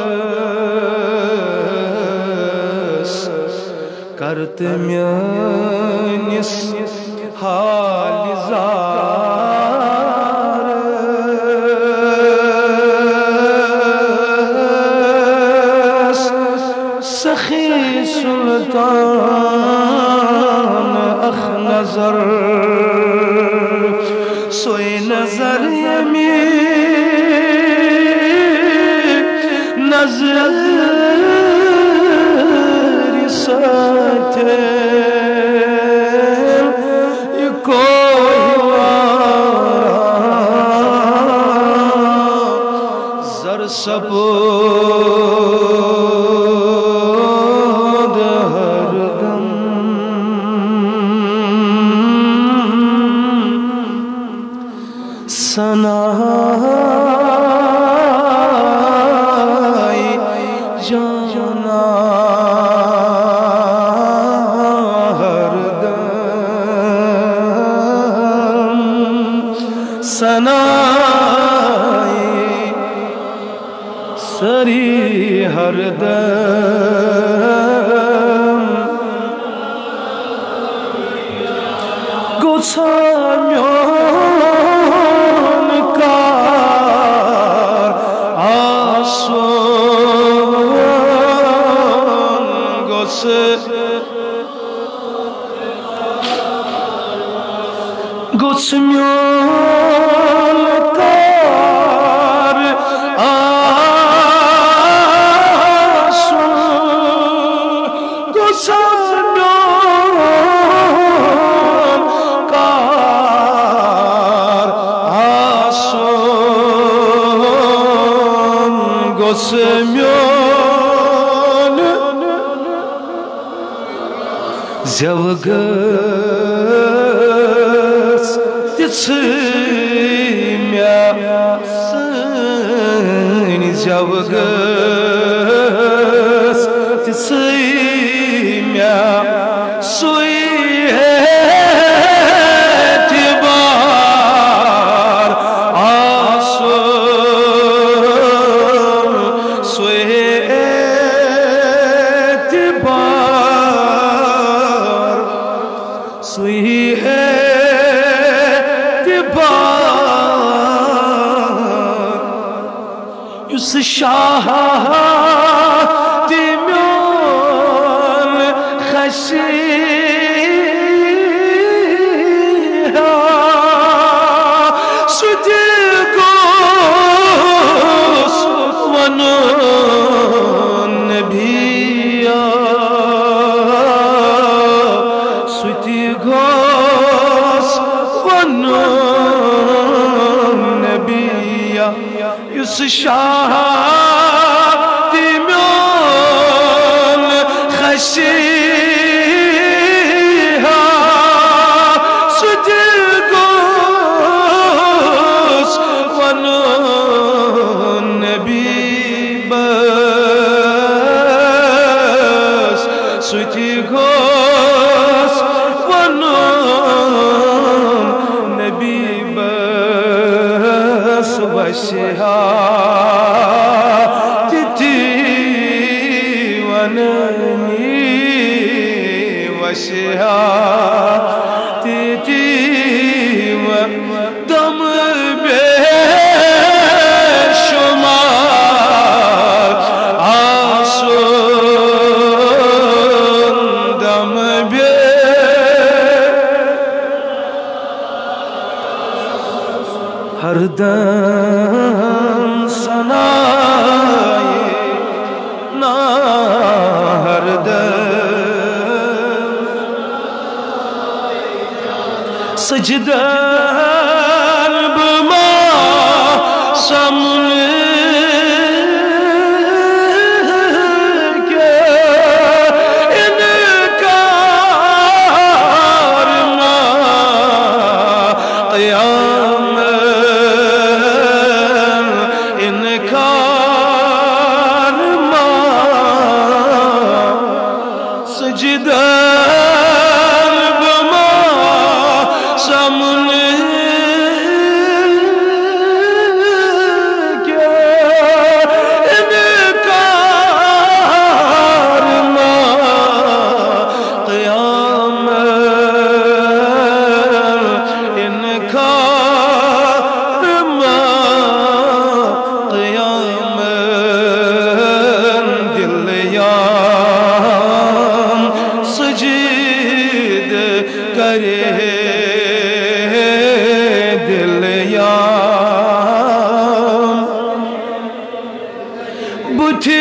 زبردست کرت میانس حال زار سخی سلطان اخ نظر سوئی نظر یمین نظر ساتے یہ کوئی زر سپود ہر دم سنائی جانا ہر دم سنائی سری ہر دم گوچھامیون کار آسون گوچھامیون کار آسون گوچھامیون کار آسون گوچھامیون زیوگس تیسمیا سنی زیوگس تیسمیا سوئی اعتبار آسون سوئی اعتبار سوئی اعتبار یس شاہ تیمیون خشیہ سوتی گوس ونون نبیا سوتی گوس ونون نبیا یس شاہ تیمیون خشیہ سوتی گوس ونون نبی بس سوتی گوس ونون نبی بس وشہا تیتی و دم بے شمار آسون دم بے ہر دم سنائی نا ہر دم سجدان بما سمن کے انکار ما قیام انکار ما سجدان بما سمن buti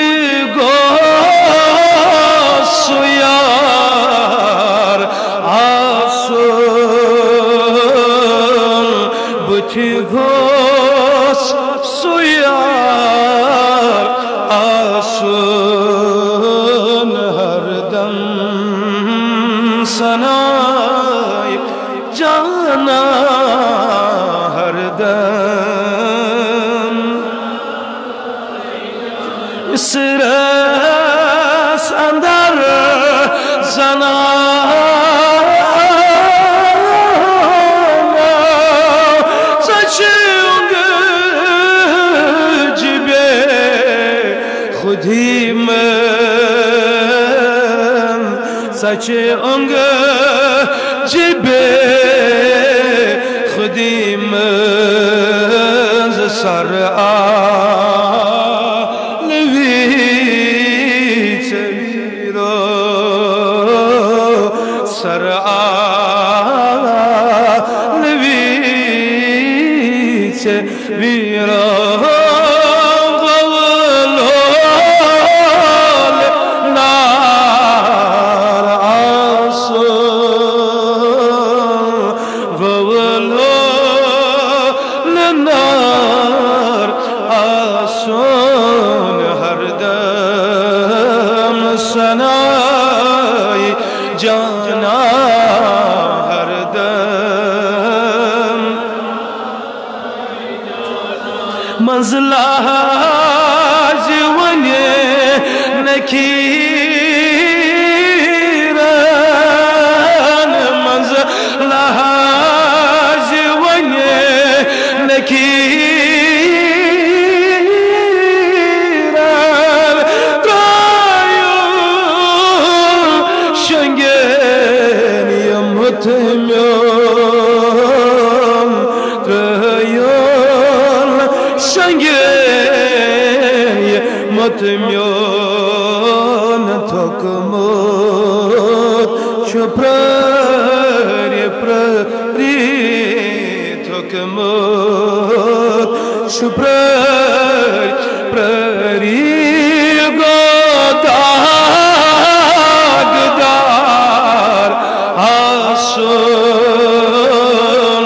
gosuyar asun buti gosuyar asun hardam sana cana hardam Sıras andar sana saçın cibe khudi men saçın cibe khudi men sara منزلہ زیونے نکیران منزلہ زیونے نکیران ترایو شنگین یمتمیون ترایو شنگی متمیون تکمت شپری پری تکمت شپری پری گداگدار آسون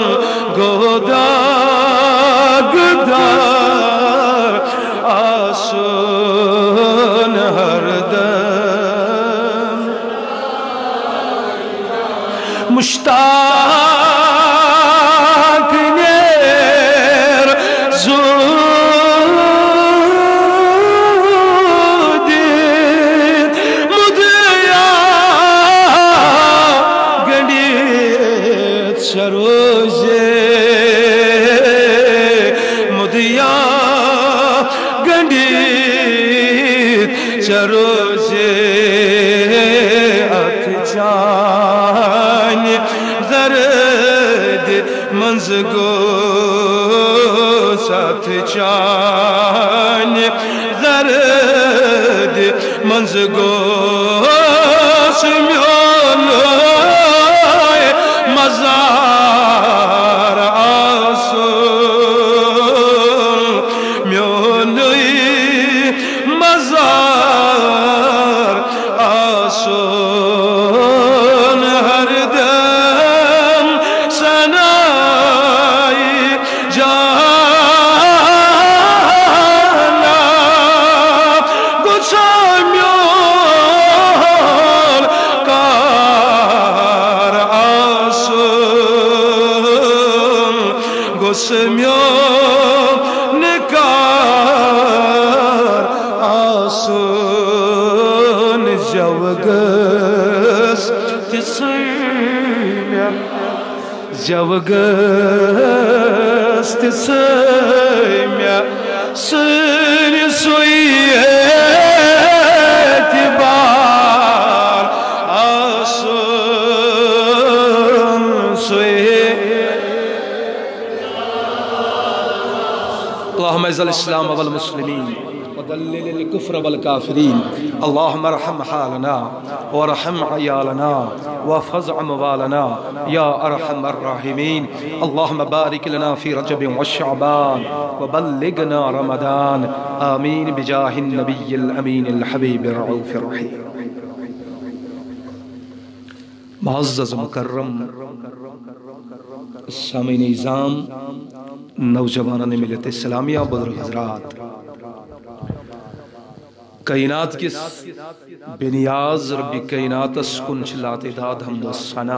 گداگدار آسون هردم مشتاق نیر زودید مدیا گندید شروزه مدیا گندید شروزه اتجانی زرد منزگو اتجانی زرد منزگو سمیانوی مزار آسون میانوی مزار آسون هردم سنای جانا گوچامیان کار آسون گوچامیان کار آسون جوگس تسمیا جوگس تسمیا سنی سویت بار آسون سویت اللهم اعز الاسلام والمسلمين فدلل الكفر والكافرين اللهم ارحم حالنا وارحم عيالنا واحفظ اموالنا يا ارحم الراحمين اللهم بارك لنا في رجب والشعبان وبلغنا رمضان آمين بجاه النبي الأمين الحبيب الرؤوف الرحيم. معزز مکرم سامعین نظام نوجوانان ملت اسلامیہ بزرگ حضرات کائنات کس بنیاز رب کائنات اسکنچ لاتداد حمد و ثنا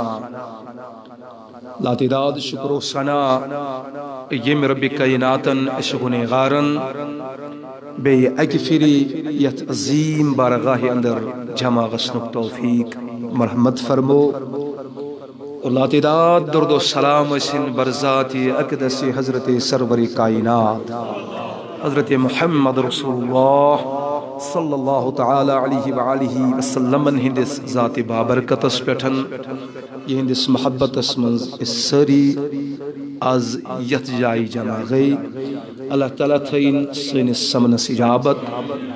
لاتداد شکر و ثنا یم رب کائناتن اشغن غارن بے اکفری یت عظیم بارگاہ اندر جمع غسنک توفیق مرحمت فرمو اور لاتداد درد و سلام اسن برذات اقدس حضرت سرور کائنات حضرت محمد رسول اللہ صلی اللہ تعالی علیہ وآلہ وسلم ہندس ذات بابرکت اس پیٹھن یہ ہندس محبت اسمنز اس سری از یت جائی جمع گئی اللہ تعالیٰ تھین سین سمنس اجابت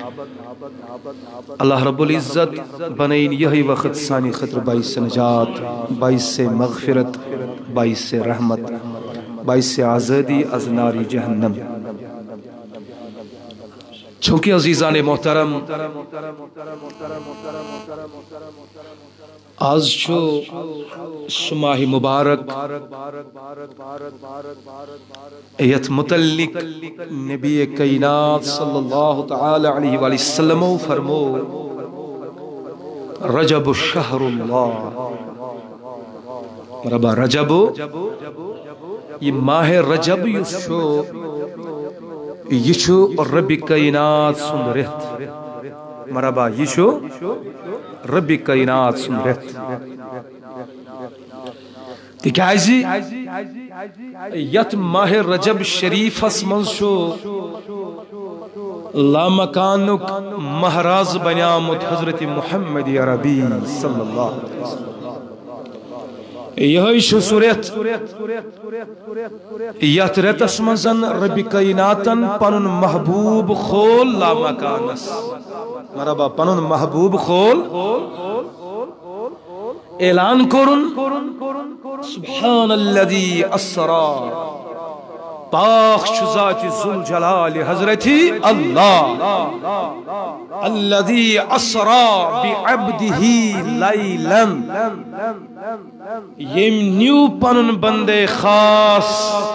اللہ رب العزت بنین یہی وقت ثانی خطر باعث نجات باعث مغفرت باعث رحمت باعث آزادی از ناری جہنم چونکہ عزیزان محترم آج چھو شماہ مبارک ایت متعلق نبی کائنات صلی اللہ تعالی علیہ وآلہ وسلم فرمو رجب شہر اللہ مرحبا رجب یہ ماہ رجب یشو رب کائنات سن رہت مرحبا یشو رب کائنات سن رہت تکیازی یت ماہ رجب شریف اسمن شو لامکانک مہراز بنیامت حضرت محمد عربی صلی اللہ علیہ وسلم یہ شو سورت یت رتس منزن رب کائناتن پنن محبوب خول لامکانس مرحبا پنن محبوب خول اعلان کرن سبحان الذي اسرا پاک ذات ذوالجلال حضرتی اللہ الذي اسرا بعبده لیلا یم نیو پنن بندے خاص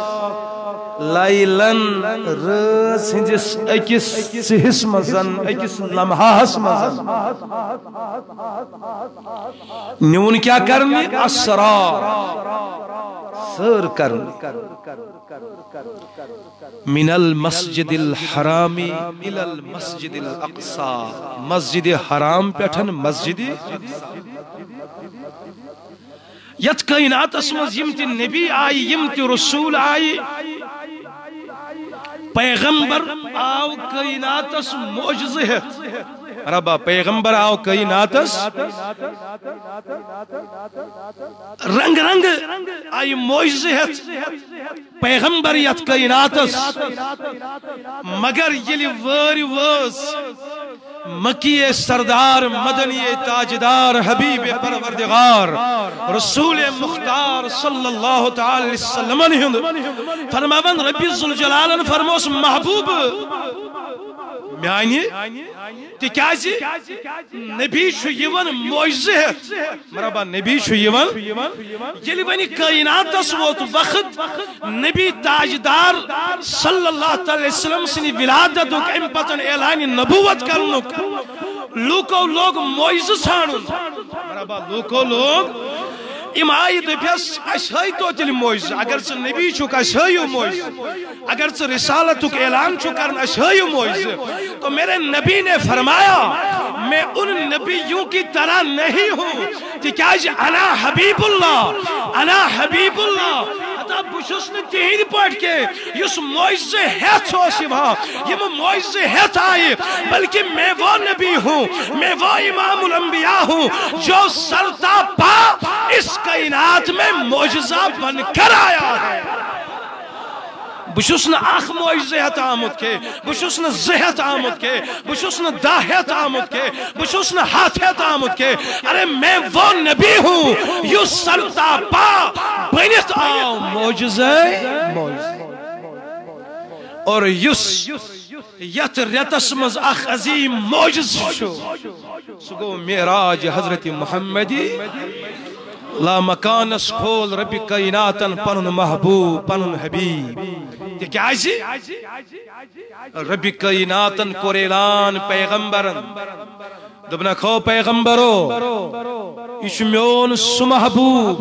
لیلن رز ہنجس اکس سہس مزن اکس لمحاس مزن نیون کیا کرنی اسرا سر کرنی من المسجد الحرام الى المسجد الاقصى مسجد حرام پیٹھن مسجد یت کائنات اسمز یمت نبی آئی یمت رسول آئی پیغمبر آو کائناتس معجزہت ربا پیغمبر آو کائناتس رنگ رنگ آئی معجزہت پیغمبر یت کائناتس مگر یلی واری وز مکی سردار مدنی تاجدار حبیب پروردگار رسول مختار صلی اللہ تعالی وسلم فرماون ربی ذوالجلال فرموس محبوب میانی تکیازی نبی چھو یون معجزہت مرحبا نبی چھو یون یلی بنی کائنات ووت وقت نبی تاجدار صلی اللہ تعالی وسلم سنی ولادت ام پتن اعلان نبوت کرنک لوکو لوگ معجزہ ژھانڈن مرحبا لوکو لوگ ام آئی دپیس اشہائی تو تیل معجزہ اگر سے نبی چھوک اشہائیو معجزہ اگر سے رسالتک اعلان چھوکرن اشہائیو معجزہ تو میرے نبی نے فرمایا میں ان نبیوں کی طرح نہیں ہوں تکیاز انا حبیب اللہ حتی بشس نے تہید پڑھ کے یس معجزہ ہیت ہو سوا یہ معجزہ ہیت آئی بلکہ میں وہ نبی ہوں میں وہ امام الانبیاء ہوں جو سرتا پا اس کائنات میں معجزہ بن کر آیا ہے بشوسنا اخ معجزت آمد کے بشوسنا زہت آمد کے بشوسنا داہت آمد کے بشوسنا ہاتھت آمد کے ارے میں وہ نبی ہوں یو سرتا پا بنت آو معجزہ اور یس یت ریتس مز اخ عظیم معجز شو سگو معراج حضرت محمدی لا مکانس کھول رب کائناتن پنن محبوب پنن حبیب تکیازی رب کائناتن کور اعلان پیغمبرن دبنا کھو پیغمبرو یہ میون سو محبوب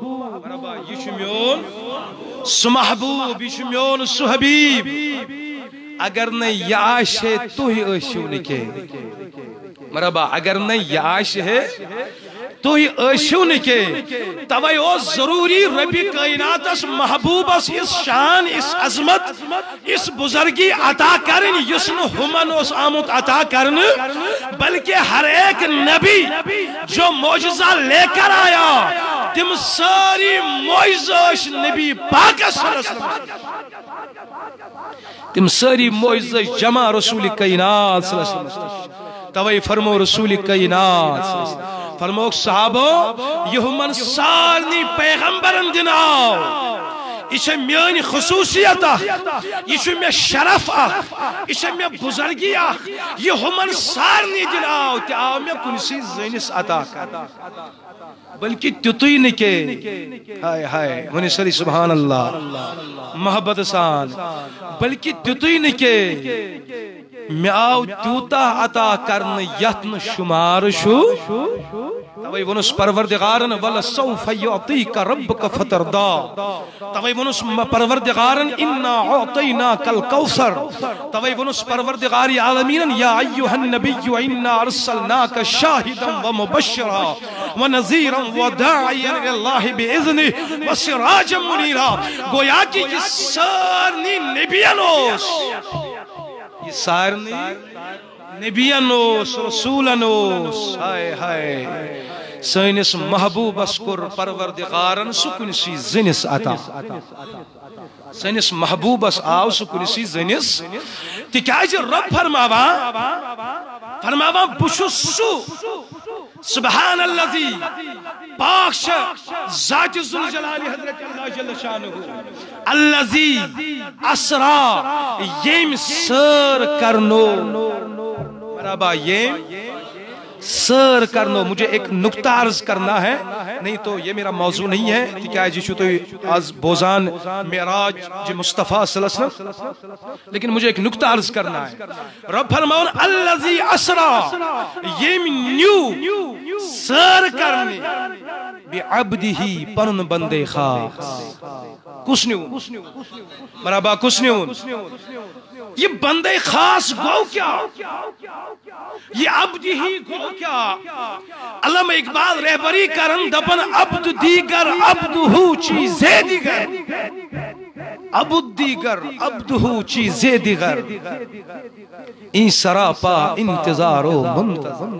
یہ میون سو محبوب یہ میون سو حبیب اگر نہ یہ آشے تو ہی اشیو نکے مرحبا اگر نہ یہ آشے ہے تو ہی اشیو نکے توئی او ضروری ربی کائناتس محبوبس اس شان اس عظمت اس بزرگی عطا کرن یسن ہمن اس آمد عطا کرن بلکہ ہر ایک نبی جو معجزہ لے کر آیا تم ساری معجزہ نبی پاک صلی اللہ علیہ وسلم تم ساری معجزہ جمع رسول کائنات صلی اللہ علیہ وسلم توئی فرمو رسول کائنات صلی اللہ علیہ وسلم فرمو صحابو یہ من سارنی پیغمبرن دن آو یہ میانی خصوصیت یہ میں شرف یہ میں بزرگی یہ من سارنی دن آو تی آو میں کنسی زنس عطا کر بلکہ تیتوئی نکے ہائے ہائے ونی سری سبحان اللہ محبت سان بلکہ تیتوئی نکے میں آو تیوتا عطا کرن یتن شمار شو توئی ونس پروردگارن وَلَسَوْفَ يُعْطِيكَ رَبُّكَ فَتَرْضَى توئی ونس پروردگارن اِنَّا عُعْطَيْنَاكَ الْكَوْثَرَ توئی ونس پروردگاری عالمین یا ایوہ النبی اِنَّا ارسلناک شاہدا ومبشرا ونذیرا وداعیا اللہ بِإِذْنِ وسراجا منیرا گویا کہ یہ سارنی نبیانوس یہ سارنی نبیانوس رسولانوس ہائے ہائے سینس محبوب اسکر پروردگارن سکنسی زنس عطا سینس محبوب اس آو سکنسی زنس تکیاج رب فرماوا بشسو سبحان اللذی پاکش ذات ذوالجلالی حضرت اللہ جل شانہ اللذی اسرا یم سر کرنو مرحبا یم سر کرنو مجھے ایک نکتہ عرض کرنا ہے نہیں تو یہ میرا موضوع نہیں ہے کیا جی شو تو آز بوزان معراج جی مصطفیٰ صلی اللہ علیہ وسلم لیکن مجھے ایک نکتہ عرض کرنا ہے رب فرماؤن اللذی اسرا یہ نیو سر کرنے بعبدہی پرن بندے خاص کس نیو مرحبا کس نیو یہ بندے خاص گو کیا یہ عبد ہی گو کیا علامہ اقبال رہبری کرن دپن عبد دیگر عبد ہو چیزیں دیگر عبد دیگر عبد ہو چیزیں دیگر این سراپا انتظار و منتظر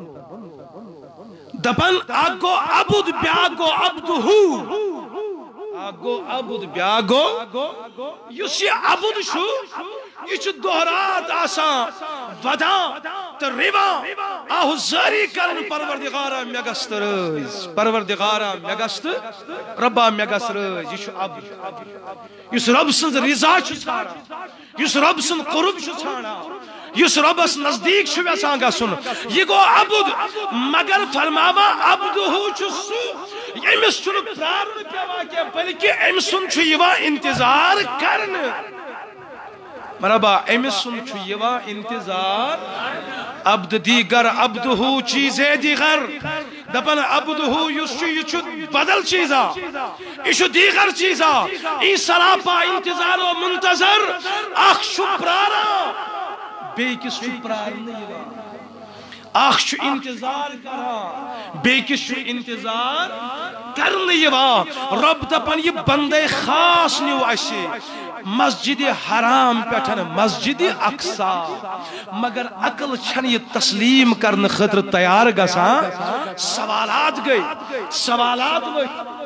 دپن آگو عبد بیاگو عبد ہو آگو عبد بیاگو یسی عبد شو یہ دہرات آسان ودان تو ریوان آہو زاری کرن پروردگارا میگست رئیس پروردگارا میگست ربا میگست رئیس یہ عبد یہ رب سن رضا چھانا یہ رب سن قرب چھانا یہ رب اس نزدیک چھو ویسانگا سن یہ گو عبد مگر فرماوا عبد ہو چھسو امس چھو پرارن پیوا کیا بلکہ امسن چھو یوا انتظار کرن مرحبا امس سن چھو یوا انتظار عبد دیگر عبد ہو چیزیں دیگر دپن عبد ہو یہ چھو بدل چیزا یہ دیگر چیزا ای سراپا انتظار و منتظر اخ شپرارا بیکس شپرار نہیں اخ شو انتظار کرا بیکس شو انتظار کرنے یوا رب دپن یہ بندے خاص نیو اشی مسجد حرام پیٹھن مسجد اقصا مگر عقل چھن یہ تسلیم کرن خطر تیار گسان سوالات گئی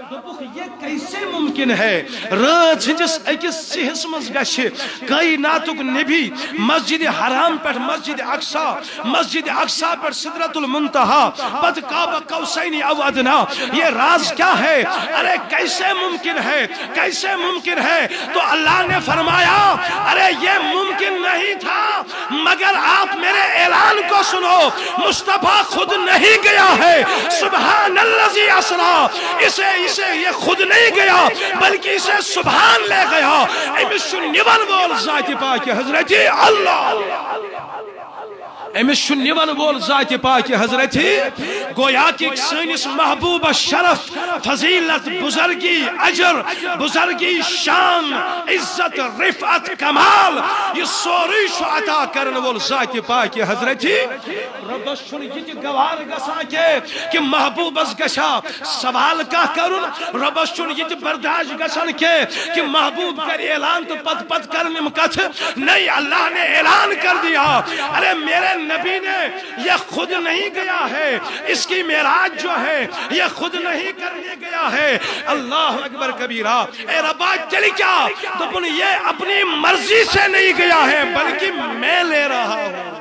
یہ کیسے ممکن ہے رات ہندس اکس سہس مز گھے کائناتک نبی مسجد حرام پہ مسجد اقصا پہ سدرۃ المنتہا پت کعبہ قوسین او ادنا، یہ راز کیا ہے؟ ارے کیسے ممکن ہے؟ تو اللہ نے فرمایا ارے یہ ممکن نہیں تھا مگر آپ میرے اعلان کو سنو، مصطفیٰ خود نہیں گیا ہے، سبحان الذی اسریٰ، اسے یہ خود نہیں گیا بلکہ اسے سبحان لے گیا، امس نیون وول ذات پاک حضرت اللہ، امس نیون وول ذات پاک حضرت، گویا کہ سنس محبوب شرف فضیلت بزرگی اجر بزرگی شان عزت رفعت کمال یہ سوری عطا کرن وول ذات پاک حضرت ربس چھن یہ گوار گسا کہ محبوبس گشا سوال کا کرن، ربس چھن یہ برداشت گسن کہ محبوب کر اعلان تو پت کرن کتھ نہیں، اللہ نے اعلان کر دیا ارے میرے نبی نے یہ خود نہیں گیا ہے، اس کی معراج جو ہے یہ خود نہیں کرنے گیا ہے، اللہ اکبر کبیرہ، اے ربا چل کیا تو یہ اپنی مرضی سے نہیں گیا ہے بلکہ میں لے رہا ہوں،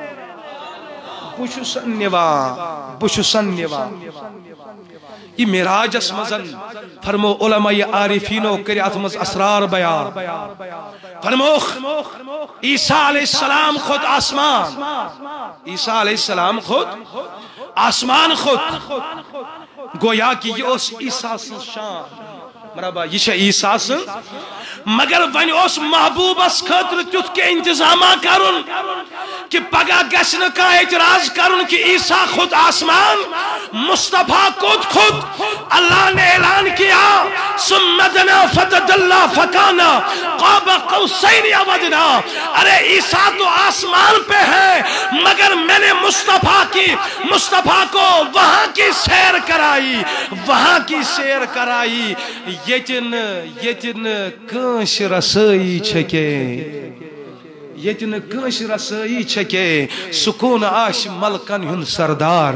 بشو سنیوا یہ معراج اسمزن فرمو علماء عارفینو کری اتمز اسرار بیان، فرمو عیسیٰ علیہ السلام خود آسمان، عیسیٰ علیہ السلام خود آسمان خود گویا کہ یہ اس عیسیٰ سن شان مرحبا یہ عیسیٰ سن، مگر ون اس محبوب اس خطر تیت کے انتظامہ کرن کہ پگہ گشن کا اعتراض کرن کہ عیسیٰ خود آسمان، مصطفیٰ خود اللہ نے اعلان کیا ثم دنا فتدلی فکانا قاب قوسین او ادنا، ارے عیسیٰ تو آسمان پہ ہے مگر میں نے مصطفیٰ کو وہاں کی سیر کرائی، یتن کنش رسائی چھکے سکون آش ملکن ہن سردار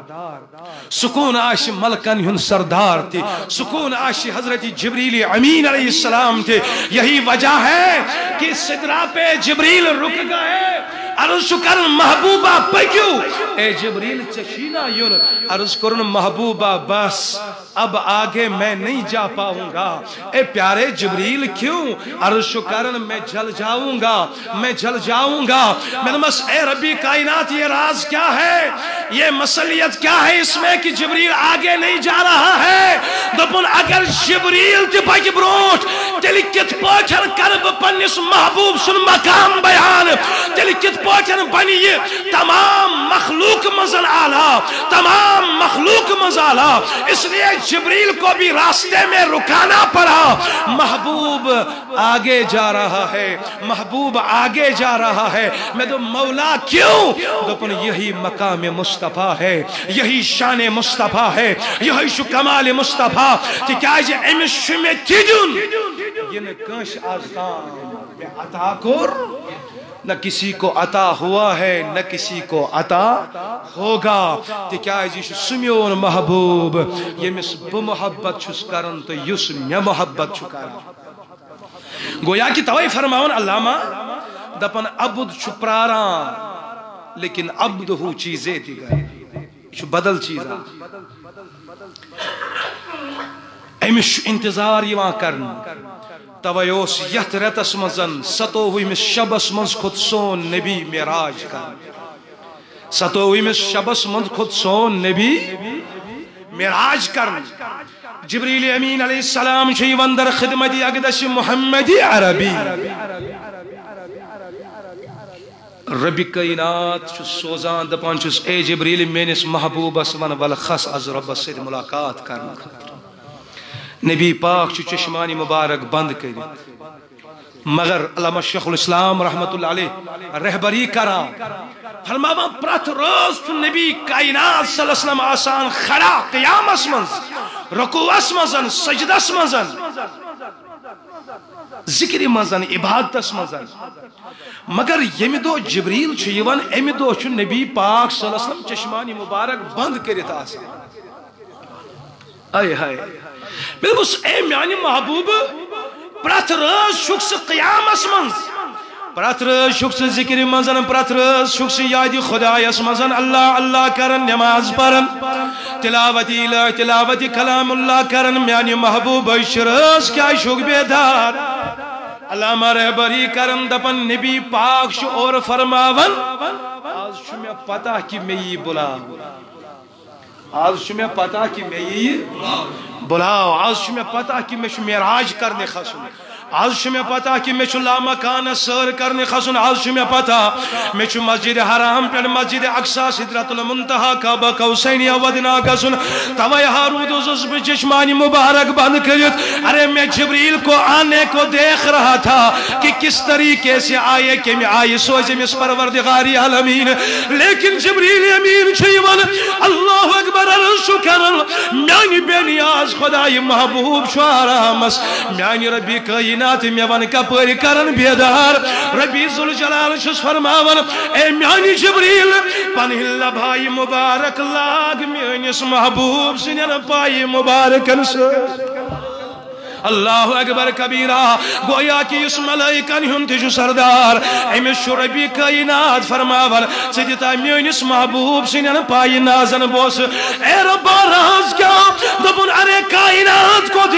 تی، سکون آش حضرت جبریل امین علیہ السلام تھے، یہی وجہ ہے کہ سدرہ پہ جبریل رک گئے، عرض کرن محبوبہ پکیو، اے جبریل چشینہ یون، عرض کرن محبوبہ بس اب آگے میں نہیں جا پاؤں گا، اے پیارے جبریل کیوں؟ عرض کرن میں جل جاؤں گا، میں نمس اے ربی کائنات یہ راز کیا ہے، یہ مسئلیت کیا ہے اس میں کہ جبریل آگے نہیں جا رہا ہے؟ دپن اگر جبریل تی پاک بروٹ تیلی کت پوچھن کرب پنس محبوب سن مقام بیان، تیلی کت پوچھن بنی یہ تمام مخلوق مزن آلہ، اس لیے جبریل کو بھی راستے میں رکانا پڑا، محبوب آگے جا رہا ہے، میں تو مولا کیوں؟ دپن یہی مقام مصطفیٰ ہے، یہی شان مصطفیٰ ہے، یہی شو کمال مصطفیٰ، تکیازِ امس شمی تیجن یہ نہ کنش آزدان میں عطا کر، نہ کسی کو عطا ہوا ہے نہ کسی کو عطا ہوگا، تکیازِ شو سمیون محبوب یمس بمحبت چھس کرن تو یس میں محبت چھو کرن، گویا کہ توئی فرماؤن علامہ دپن عبد چھو پراران لیکن عبد ہو چیزیں دیگر چھو بدل چیزاں، امش انتظار یوان کرن، تویوس یت ریتس منزن 27 شبس منز خود سون نبی معراج کرن، 27 شبس منز خود سون نبی معراج کرن، جبریل امین علیہ السلام چھوئی وندر خدمتی اقدش محمدی عربی، ربی کائنات چھو سوزان دپان چھوس اے جبریل مینس محبوب اسمان والخص از رب سے ملاقات کرنا خطر، نبی پاک چھو چشمانی مبارک بند کری، مگر علامہ شیخ الاسلام رحمت اللہ علیہ رہبری کرا، فرماوا پرت روز چھو نبی کائنات صلی اللہ علیہ وسلم آسان کھڑا قیام اسمنز، رکوع اسمنزن، سجد اسمنزن، ذکر منزن، عبادت اسمنزن، مگر یمی دو جبریل چھو یوان امی دو چھو نبی پاک صلی اللہ علیہ وسلم چشمانی مبارک بند کرتا آسان، آئے ہائے بالکل اے میانی محبوب پرات رز شخص قیامس منز پرات رز شخص ذکر منزن پرات رز شخص یاد خدایس منزن اللہ اللہ کرن نماز پرن تلاوتی لا تلاوتی کلام اللہ کرن میانی محبوب شرز کیا شک بیدار علامہ رہبری کرن دپن نبی پاک شو اور فرماون آج شو میں پتا کہ میں یہ بلاؤ آج شو میں پتا کہ میں یہ بلاؤ آج شو میں پتا کہ میں شو معراج کرنے خسن آج شو میں پتا کہ میں شو لامکان سر کرنے خسن آج شو میں پتا میں شو مسجد حرام پر مسجد اقصی سدرۃ المنتہا کعبہ قوسین ودنا گسن توے ہارود اس چشمانی مبارک بند کرت ارے میں جبریل کو آنے کو دیکھ رہا تھا کہ کس طریقے سے آئے کہ میں آئے سوچے مس پروردگار عالمین لیکن جبریل امین چھیون اللہ اکبر شکر میانی بے نیاز خدای محبوب شو آرامس میانی ربی کائنات میں ون کپر کرن بیدار ربی ذوالجلال شس فرماون اے میانی جبریل پنہ لبھائی مبارک لاگ میانس محبوب سنین پائی مبارکن سے اللہ اکبر کبیرہ گویا کہ اس ملائکن ہنتجو سردار امس ربی کائنات فرماون سجتا میونس محبوب سنین پائی نازن بوس اے رب راز کیا دبن ارے کائنات کو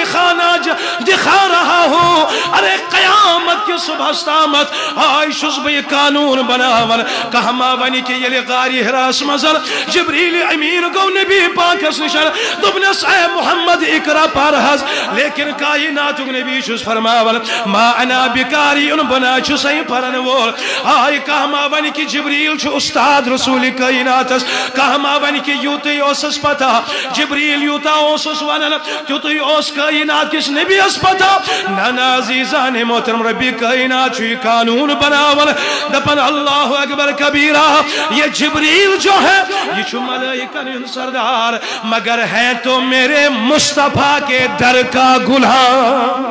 دکھا رہا ہوں ارے قیامت کی صبح استامت آئی شزب قانون بناون کہما ونی کہ یلی غاری حراس مزر جبریل امین کو نبی پاکس نشر دبنس اے محمد اقرا پارحز لیکن کائنات نبی شس فرماون ما انا بکاری ان بنا چسیں پرن وول آئی کہما ونی کہ جبریل چھ استاد رسول کائناتس کہما ونی کہ یوتی اوسس پتا جبریل یوتا اوسس ونن یوتی اوس کائنات کس نبی اس پتا نانا عزیزان محترم ربی کائنات چھ قانون بناون دپن اللہ اکبر کبیرہ یہ جبریل جو ہے یہ چھ ملائکن سردار مگر ہے تو میرے مصطفیٰ کے در کا غلام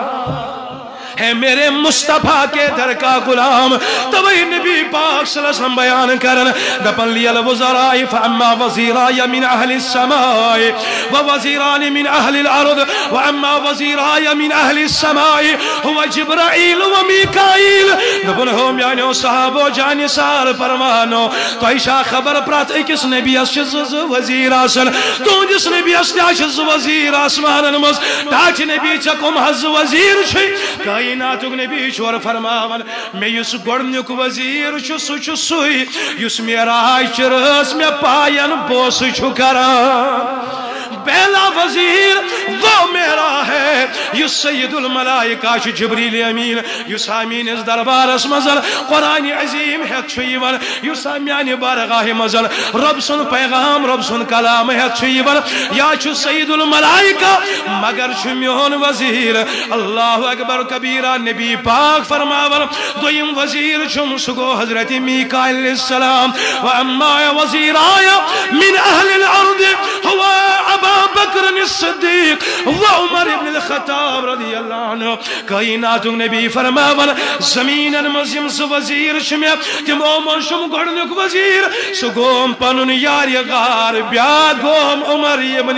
ہے میرے مصطفیٰ کے در کا غلام توہی نبی پاک صلی اللہ علیہ وسلم بیان کرن دپن لی الوزراء فاما وزیراء من اہل السماء ووزیران من اہل الارض واما وزیراء من اہل السماء هو جبرائیل و میکائیل دپن ہم یعنی صحابہ جانی سار پروانو تو ایشا خبر پرات ایکس نبی اسچز وزیر آسن تو جس نبی اسچز وزیر آسمان مز تاچ نبی چکم حز وزیر چھے کائنات نبی شور فرماون میں یس گڑنک وزیر چھو سو سوئی یس میرا چرس میں پائن بوس چھو کران پہلا وزیر وہ میرا ہے یس سید الملائکہ چھ جبریل امین یس آمین اس دربار اس مزل قرآن عظیم ہے چھوئیون یس آمیان بارگاہ مزل رب سن پیغام رب سن کلام ہے چھوئیون یا چھ سید الملائکہ مگر چھ میون وزیر اللہ اکبر کبیرہ نبی پاک فرماون دویم وزیر چھم سگو حضرت میکائیل علیہ السلام واما وزیرایا من اہل الارض ہوا ابا بکر الصدیق وعمر ابن الخطاب رضی اللہ عنہ کائنات نبی فرماون زمین مزیم سے وزیر شمیہ تم اومن شم گڑنک وزیر سگوم پنن یاری غار بیا گوم عمر ابن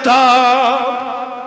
الخطاب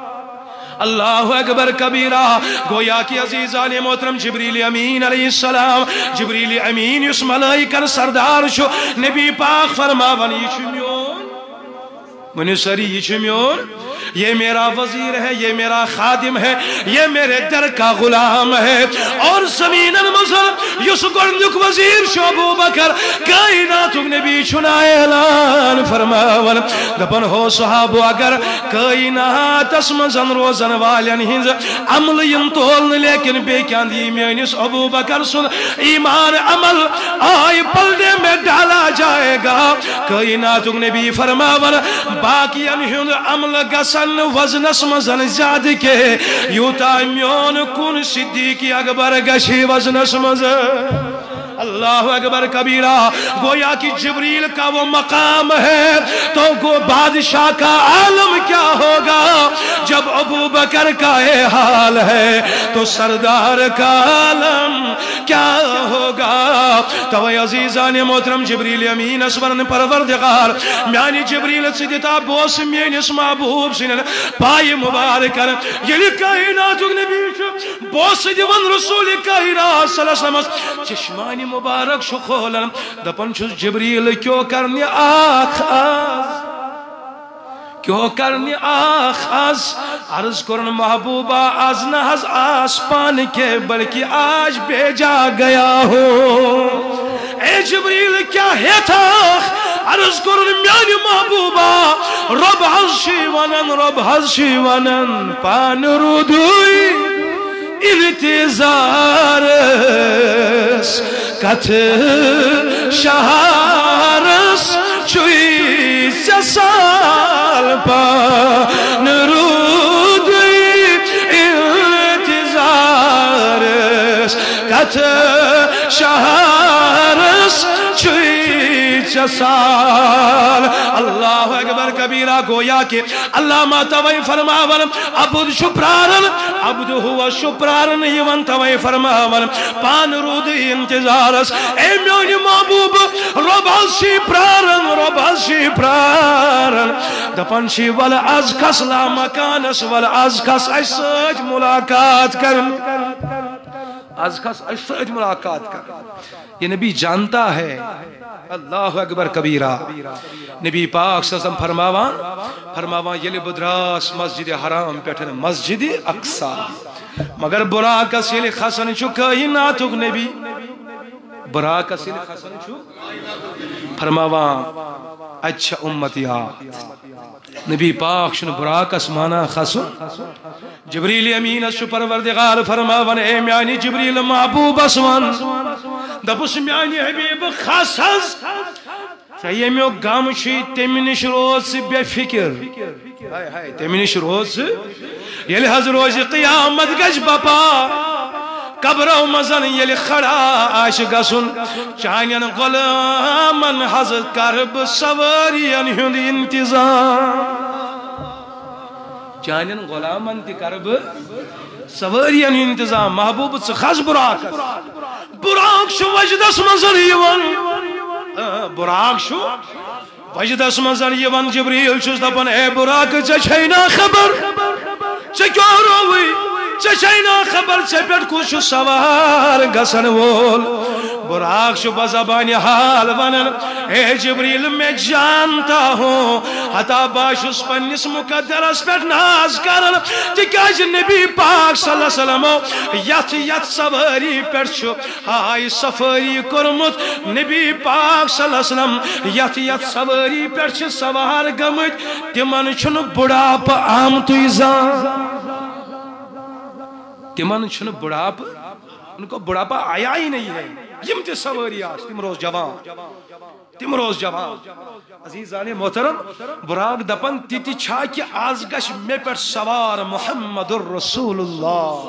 اللہ اکبر کبیرہ گویا کی عزیزان محترم جبریل امین علیہ السلام جبریل امین اس ملائکن سردار شو نبی پاک فرماون یہ چمیون منی سری یہ چمیون یہ میرا وزیر ہے یہ میرا خادم ہے یہ میرے در کا غلام ہے اور زمین المزر یس گرنک وزیر شو ابو بکر کائنات نبی چنا اعلان فرماون دپن ہو صحابو اگر کائنات اسمزن روزن والین ہنز عمل ینتولن لیکن بے کاندی میانس ابو بکر سن ایمان عمل آئی پلدے میں ڈالا جائے گا کائنات نبی فرماون باقیان ہند عمل گسن وزن اسمزن زیاد کے یوتا میون کن صدیقی اکبر گشی وزن اسمزن اللہ اکبر کبیرہ گویا کہ جبریل کا وہ مقام ہے تو کو بادشاہ کا عالم کیا ہوگا جب ابو بکر کا یہ حال ہے تو سردار کا عالم کیا ہوگا. تو عزیزان محترم جبریل امین اسورن پروردگار میانی جبریل سدتا بوس میانس محبوب سن پائی مبارکر یلی کائنات نبی بوس دیون رسول کائنات صلی اللہ علیہ وسلم چشمانی مبارک شو کھولن دپن چھس جبریل کیوں کرنی آخ کیوں کرنی آخ عرض کرن محبوبہ آز نہ حض آسمان کے بلکہ آج بھیجا گیا ہوں. اے جبریل کیا ہے تھا عرض کرن میانی محبوبہ رب حض شیونن پان رودوی انتظارس کت شہارس چوئی سال پان رودوی انتظارس کت شہارس چوئی سال. اللہ اکبر کبیرہ گویا کہ اللہ توئی فرماون عبد شپرارن عبد ہوا شپرارن یون توئی فرماون پان رود انتظارس اے میونی محبوب رب حسی پرارن دپن چی ول از کس لا مکانس ول از کس ایساج ملاقات کرن از کس ایساج ملاقات کرن. یہ نبی جانتا ہے. اللہ اکبر کبیرہ نبی پاک صلی اللہ علیہ وسلم فرماوان یلی بدراس مسجد حرام پیٹھن مسجد اقصی مگر براکس یلی خسن چھو کائناتک نبی براکس یلی خسن چھو فرماوان اچھا امتیات نبی پاک شن براکس مانا خسن جبریل امین اس پروردگار فرماوان اے میانی جبریل محبوب اسوان دپس میانی حبیب خاص چاہیے میو گام چھی تمنش روز بے فکر تمنش روز یلی حض روز قیامت گج بپا قبرو مزن یلی خڑا آش گسن چانین غلامن حض کرب سوارین ہند انتظام چانین غلامن تی کرب سوارین انتظام محبوب خاص براک شو وجدس منظر یوان براک شو وجدس منظر یوان جبریل چھس دپن اے براک چچھینا خبر چکیو روی چچھینا خبر چپیٹ کچھ سوار گسن وول براک شو بزبانی حال ونن اے جبریل میں جانتا ہوں حتا باشس پنس مقدرس پیٹ ناز کرن تکاج نبی پاک صلی اللہ علیہ وسلم یت سواری پیٹ چھو ہائی سفاری کرمت نبی پاک صلی اللہ علیہ وسلم یت سواری پیٹ چھ سوار گمت تمن چھن بڑاپ آمت ایزان تمن چھن بڑاپ ان کو بڑھاپا آیا ہی نہیں ہے یم تے سواری آج تم روز جوان عزیزان محترم براک دپن تیتی چھا کہ آز گش میں پر سوار محمد الرسول اللہ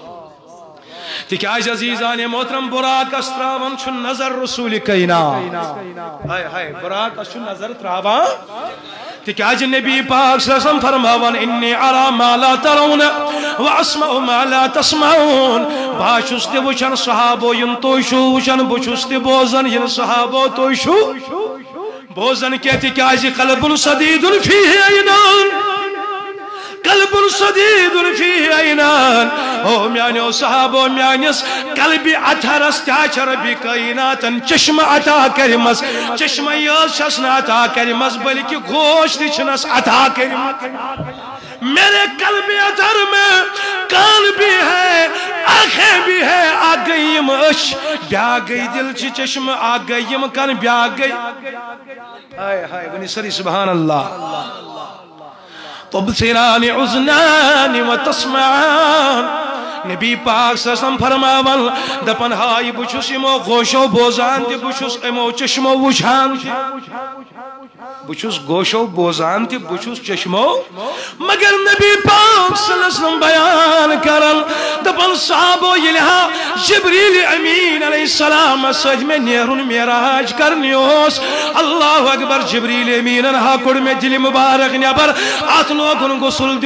تکیاج عزیزان محترم براک استراون چھن نظر رسول کائنا براک چھن نظر تراون تکیاج نبی پاک صلی اللہ علیہ وسلم فرماون انی ارا ما لا ترون واسمع ما لا تسمعون باشس تے وچن صحابو ین توشو وچن بچس تے بوزن ین صحابو توشو بوزن کہتی تکیاج قلب صدید فیہ اینان قلب صدید فیہ اینان او میانی او صحابو میانیس قلبی اتھرس تیاچر بی کائناتن چشم عطا کرمس چشم یز شسن عطا کرمس بلکہ گوشت چھنس عطا کرمس میرے قلبی اتھر میں کان بھی ہے آنکھیں بھی ہے آگئیم اش بیا گئی دل چی چشم آگئیم کان بیا گئی ہائے ونی سری سبحان اللہ تبصران عزنان و تسمعان نبی پاک صلی اللہ علیہ وسلم فرماون دپن ہائی بچس امو گوشو بوزان تی بچس امو چشمو وچھان تی بچوس گوشو بوزان تی بچوس چشمو مگر نبی پاک صلی اللہ علیہ وسلم بیان کرن دپن صحابو یلہا جبریل امین علیہ السلام سج میں نیرون میراج کرنیوس اللہ اکبر جبریل امین انہا کڑ میں دل مبارک نیبر آت لوگن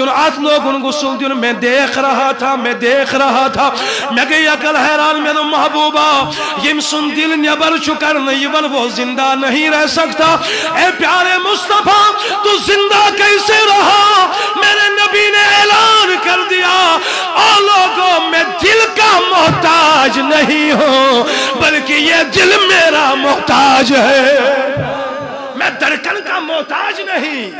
غسل دیون میں دیکھ رہا تھا میں گئی اکل حیران میں محبوبہ یم سن دل نیبر چکر نیون وہ زندہ نہیں رہ سکتا اے پیارے مصطفیٰ تو زندہ کیسے رہا میرے نبی نے اعلان کر دیا او لوگوں میں دل کا محتاج نہیں ہوں بلکہ یہ دل میرا محتاج ہے میں درکن کا محتاج نہیں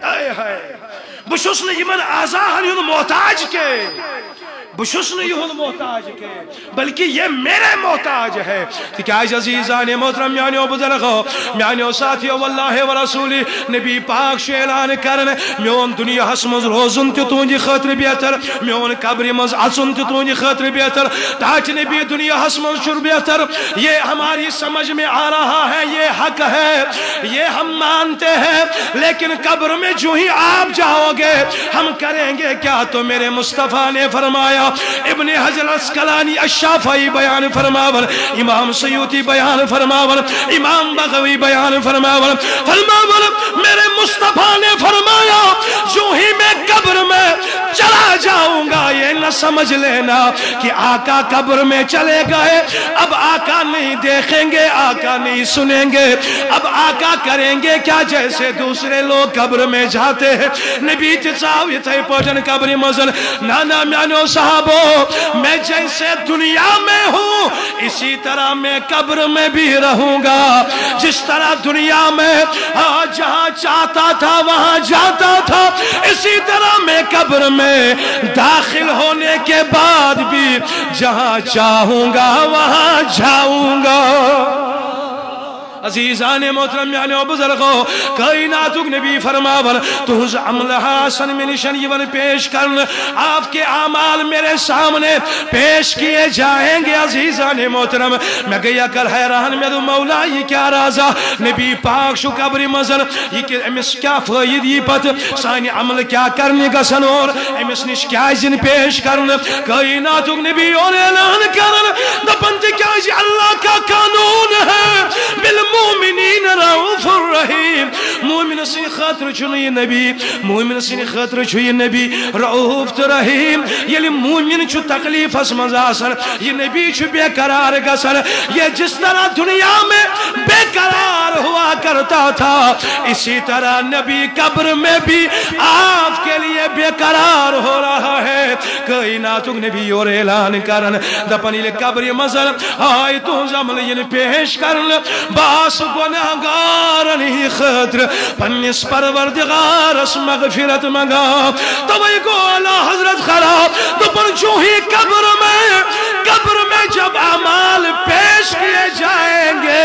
بشوس نے یمن آزاہن یون محتاج کے بشوس نے یون محتاج کے بلکہ یہ میرے محتاج ہے کہ آج عزیزان محترم میانیو بزرگو میانیو ساتھیو واللہ ورسولی نبی پاک شو اعلان کرن میون دنیا حسمز روزن تی تونجی خاطر بہتر میون قبری مز عصن تی تونجی خاطر بہتر تاچ نبی دنیا حسمز شر بہتر یہ ہماری سمجھ میں آ رہا ہے یہ حق ہے یہ ہم مانتے ہیں لیکن قبر میں جو ہی آپ جاؤ گے ہم کریں گے کیا تو میرے مصطفیٰ نے فرمایا ابن حجر الاسقلانی الشافعی بیان فرماور امام سیوطی بیان فرماور امام بغوی بیان فرماور میرے مصطفیٰ نے فرمایا جو ہی میں قبر میں چلا جاؤں گا یہ نہ سمجھ لینا کہ آقا قبر میں چلے گئے اب آقا نہیں دیکھیں گے آقا نہیں سنیں گے اب آقا کریں گے کیا جیسے دوسرے لوگ قبر میں جاتے ہیں نبی تساوی تھے پوجن قبر مزن نانا میانو صحابو میں جیسے دنیا میں ہوں اسی طرح میں قبر میں بھی رہوں گا جس طرح دنیا میں جہاں چاہتا تھا وہاں جاتا تھا اسی طرح میں قبر میں داخل ہونے کے بعد بھی جہاں چاہوں گا وہاں جاؤں گا عزیزان محترم یعنی بزرگو کائناتک نبی فرماور توز عمل حسن میں نشن یون پیش کرن آپ کے اعمال میرے سامنے پیش کیے جائیں گے عزیزان محترم میں گیا کر حیران میں دو مولا یہ کیا رازہ نبی پاک شو قبر مزر یہ کہ امس کیا فائد یہ پت سانی عمل کیا کرنے گا سنور امس نش کیا جن پیش کرن کائناتک نبی اور اعلان کرن دپنت کیا جی اللہ کا قانون ہے بالمؤمنین رؤوف الرحیم مومن سن خاطر چھو یہ نبی مومن سن خاطر چھو یہ نبی رؤوف تو رحیم یلی مومن چھو تکلیف اس مزاسر یہ نبی چھو بے قرار گسر یہ جس طرح دنیا میں بے قرار ہوا کرتا تھا اسی طرح نبی قبر میں بھی آپ کے لیے بے قرار ہو رہا ہے کائناتک نبی اور اعلان کرن دپنی لے قبر مزر آئی تو زمل یہ پیش کرن باس گناہگارن ہی خطر پنیس پروردگار اس مغفرت مگا تو وہی کو اللہ حضرت خراب تو پر جو ہی قبر میں جب اعمال پیش کیے جائیں گے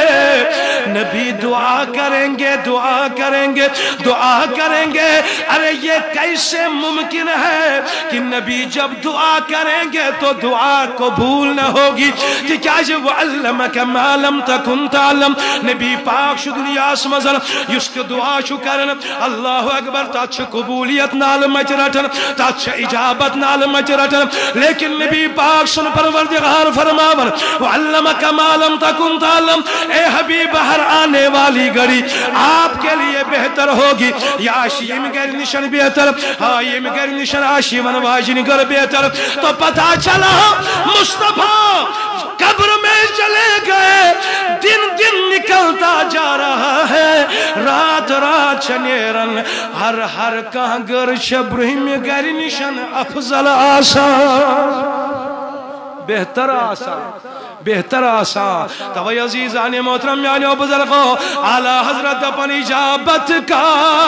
نبی دعا کریں گے دعا کریں گے دعا کریں گے ارے یہ کیسے ممکن ہے کہ نبی جب دعا کریں گے تو دعا قبول نہ ہوگی کہ کیا جب وَعَلَّمَكَ مَا لَمْ تَكُنْ تَعْلَمْ نبی پاک شو دنیا اسمزر یسک دعا شو کرن اللہ اکبر تاچھ قبولیت نال مچرٹن تاچھ اجابت نال مچرٹن لیکن نبی پاک سن پروردگار فرماون وَعَلَّمَكَ مَا لَمْ تَكُنْ تَعْلَمْ اے حبیب ہر آنے والی گھڑی آپ کے لیے بہتر ہوگی یا آشیم گر نشن بہتر آئیم گر نشن آشیمن واجن گر بہتر تو پتا چلا مصطفیٰ قبر میں چلے گئے دن دن نکلتا جا رہا ہے رات رات چنیرن ہر کہاں گر شبرہم گر نشن افضل آسان بہتر آسان بہتر آسان توی عزیزان محترم یعنی بزرگو اعلی حضرت اپن اجابت کا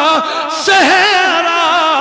سہرا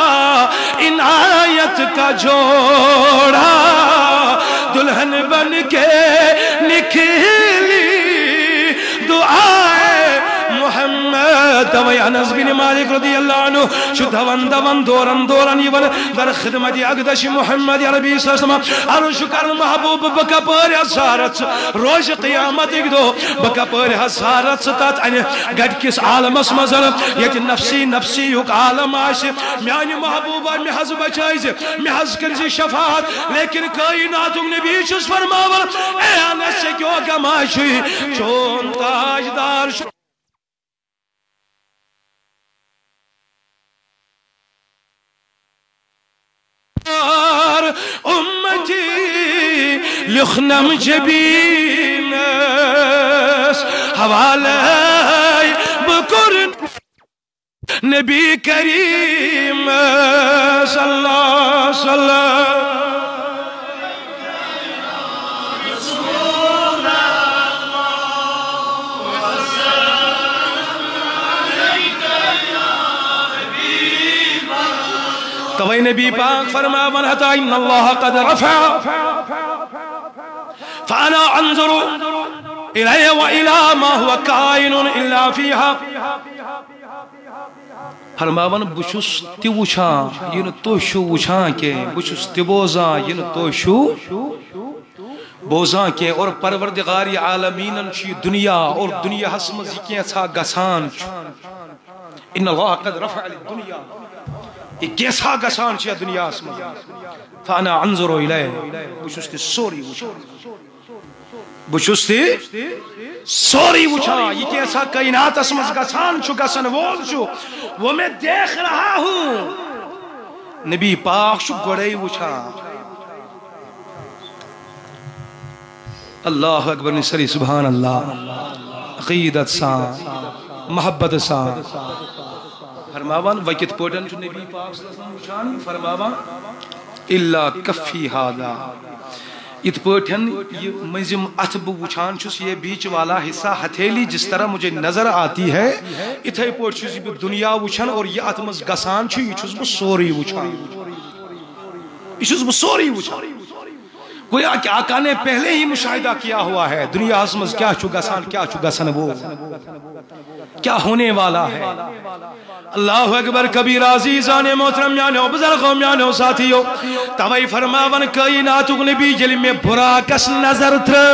عنایت کا جوڑا دلہن بن کے نکلی دعائے محمد توي انس بن مالك رضي الله عنه شو دوان دوران يبن در خدمت اقدس محمد عربي صلى الله عليه وسلم ارجو كر محبوب بكبر حسارت روز قيامت دو بكبر حسارت ستات ان گد کس عالم مزن يت نفسي نفسي يك عالم آس میاني محبوبا مي حز بچائز مي حز کرزي شفاعت لیکن کائنات نبی چس فرماور اے انس کیوں گماشی چون تاجدار امتي لخنم جبينس حوالي بكر نبي كريم صلى الله صلى توي نبي پاک فرماون حتى ان الله قد رفع فانا انظر اليه والى ما هو كائن الا فيها فرماون بچس تہ وچھان ین تو شو وچھان کے بچس تہ بوزان ین تو شو بوزان کے اور پروردگار عالمین چھ دنیا اور دنیا ہس مز کیسا گسان ان الله قد رفع الدنيا یہ کیسا گسان چھ دنیا اس مز فانا انظر الیہ بچس تہ سوری وچھان بچس تہ سوری وچھان یہ کیسا کائنات اس مز گسان چھ گسن وول چھ وہ میں دیکھ رہا ہوں نبی پاک چھ گڑے وچھان اللہ اکبر نسری سبحان اللہ عقیدت سان محبت سان فرماوان وقت پوٹن چھ نبی پاک صلی اللہ علیہ وسلم وچھان فرماوان الا کفی ہادا ات پوٹن یہ مزم اتب وچھان چھس یہ بیچ والا حصہ ہتھیلی جس طرح مجھے نظر آتی ہے اتھے پوٹ چھس یہ دنیا وچھان اور یہ اتمز گسان چھ یہ چھس بہ سوری وچھان یہ چھس بہ سوری وچھان گویا کہ آقا نے پہلے ہی مشاہدہ کیا ہوا ہے دنیا اسمز کیا چھو گسان کیا چھو گسن وہ کیا ہونے والا ہے اللہ اکبر کبیر عزیزان محترم یانو بزرگوں یانو ساتھیو توئی فرماون کائنات نبی یلی میں براکس نظر تھر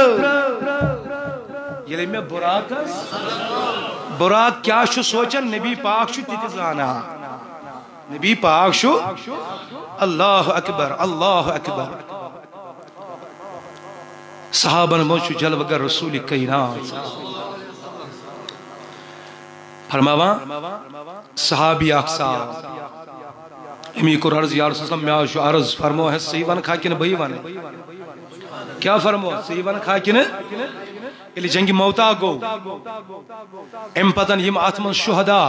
یلی میں براکس براک کیا شو سوچن نبی پاک شو تتزانا نبی پاک شو اللہ اکبر اللہ اکبر صحابہ موچو جلوگر رسول کائنات فرماوان صحابی اقصاب امی کو عرض یا رسول اللہ میں آشو عرض فرمو ہے صحیح ون کھاکن بھئی ون کیا فرمو صحیح ون کھاکن یلی جنگی موتا گو ام پتن یم آتمن شہداء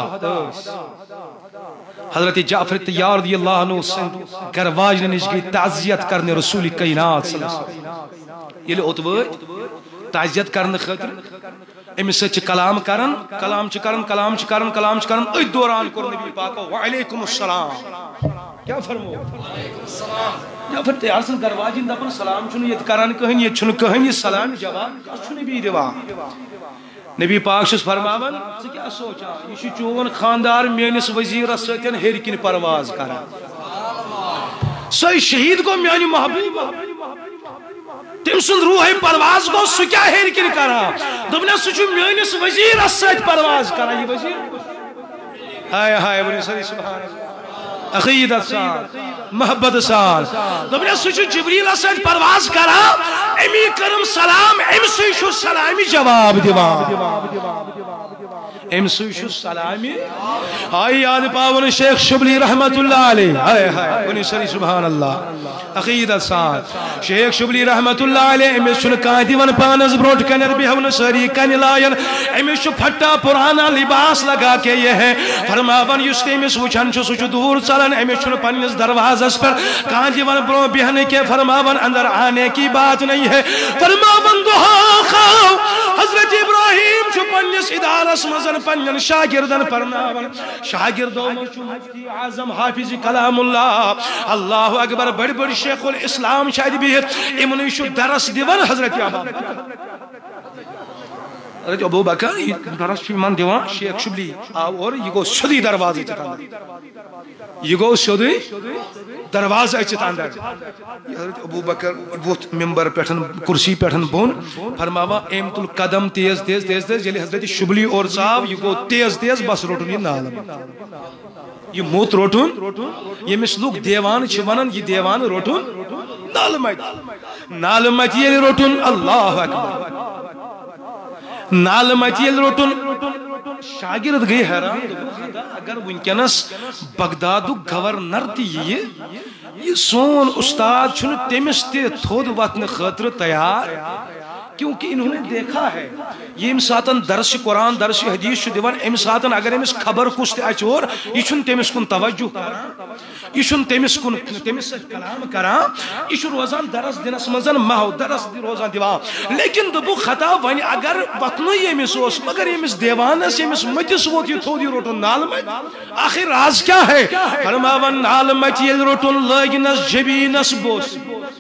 حضرت جعفر تیار رضی اللہ عنہ گرواج نے نشگی تعزیت کرنے رسول کائنات صلی اللہ علیہ وسلم یلی اتوئی تعزیت کرنے خطر امس سے کلام کرن کلام ای دوران کر نبی پاکو وعلیکم السلام کیا فرمو یا پھر تیار سن گرواجین دپن سلام چھن یہ کرن کہن یہ چھن کہن یہ سلام جواب چھن نبی دیوا نبی پاک چھس فرماون ژٕ کیا سوچا یہ چھ چون خاندار میانس وزیرس سۭتۍ ہیٚرِ کِنۍ پرواز کران سۄے شہید گو میانہِ محبوب تم سن روح پرواز گو سو کیا ہیر کن کرا دبنا سچو میانس وزیر اسد پرواز کرا یہ وزیر ہائے ہائے بنی سری سبحان عقیدت سان محبت سان دبنا سچو جبریل اسد پرواز کرا امی کرم سلام ام سوشو سلامی جواب دیوان ام سوشو سلامی آئی یاد پاون شیخ شبلی رحمت اللہ علیہ آئے ہائے بنی سری سبحان اللہ عقیدت سان شیخ شبلی رحمت اللہ علیہ امیس چھن کانتی ون پانس بروٹ کنر بھی ہون سری کن لائن امیس چھو پھٹا پرانا لباس لگا کے یہ ہے فرماون یست امیس وچھن چھو سچو دور چلن امیس چھن پنیس دروازس پر کانتی ون برو بہنے کے فرماون اندر آنے کی بات نہیں ہے فرماون دعا خواہ حضرت ابراہیم چھو پنیس ادارس مزن پنین شاگردن پرناون شاگردوں میں چھو مفتی اعظم حافظ کلام اللہ اللہ اکبر بڑی بڑی شیخ الاسلام شاید بھی امنی شو درس دیون حضرت عباد حضرت ابو بکر درس من دیوان شیخ شبلی آو اور یہ گو سدی دروازے چت اندر یہ گو سدی دروازے چت اندر حضرت ابو بکر ووت ممبر پٹھن کرسی پٹھن بون فرماوا ایم تل قدم تیز تیز تیز تیز یلی حضرت شبلی اور صاحب یہ گو تیز تیز بس روٹن یہ نال یہ موت روٹن یمس لوگ دیوان چھ ونن یہ دیوان روٹن نال مت یلی روٹن اللہ اکبر نال مت یل روٹن شاگرد گئی حیران اگر ونکینس بغداد گورنر تی یہ سون استاد چھن تمس تے تھود واتن خاطر تیار کیونکہ انہوں نے دیکھا ہے یہ امساتن درس قرآن درس حدیث دیوان امساتن اگر امس خبر کس تے اچور یہ چھن تمس کن توجہ کران یہ چھن تمس کن تمس کلام کران یہ چھن روزان درس دنس مزن ماہو درس روزان دیوان لیکن دبو خطا ونی اگر وطنو یہ امس اوس مگر امس دیوانس امس متس ووت یہ تھودی روٹن نال مت آخر راز کیا ہے فرماون نال مت یل روٹن لگنس جبینس بوس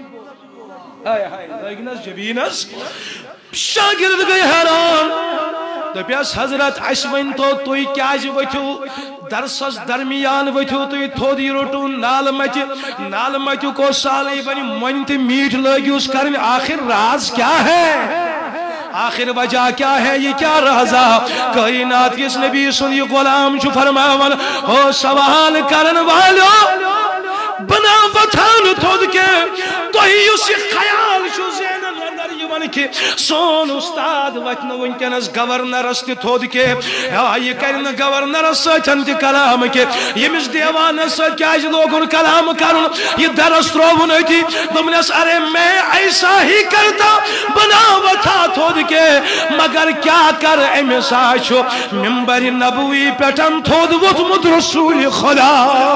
لگنس جبینس شاگرد گئی حیران دپیس حضرت اس ون تو تھی کیاز وتھو درسس درمیان وتھو تھی تھودی روٹو نال مت کو سالی بنی من تہ میٹھ لگیوس کرن آخر راز کیا ہے آخر وجہ کیا ہے یہ کیا رازا کائنات کس نبی سن یہ غلام چھ فرماون ہو سوال کرن والو بنا وطن تھود کے تو ہی اسی خیال شو زینن اندر یہ ون کہ سون استاد وطن ونکنس گورنرس تہ تھود کے یہ کرن گورنرس سچن تہ کلام کے یمس دیوانس ست کیاز لوگن کلام کرن یہ درس تروون اتی دمنس ارے میں ایسا ہی کرتا بنا وطا تھود کے مگر کیا کر امسا چھو منبر نبوی پٹن تھود وطمت رسول خدا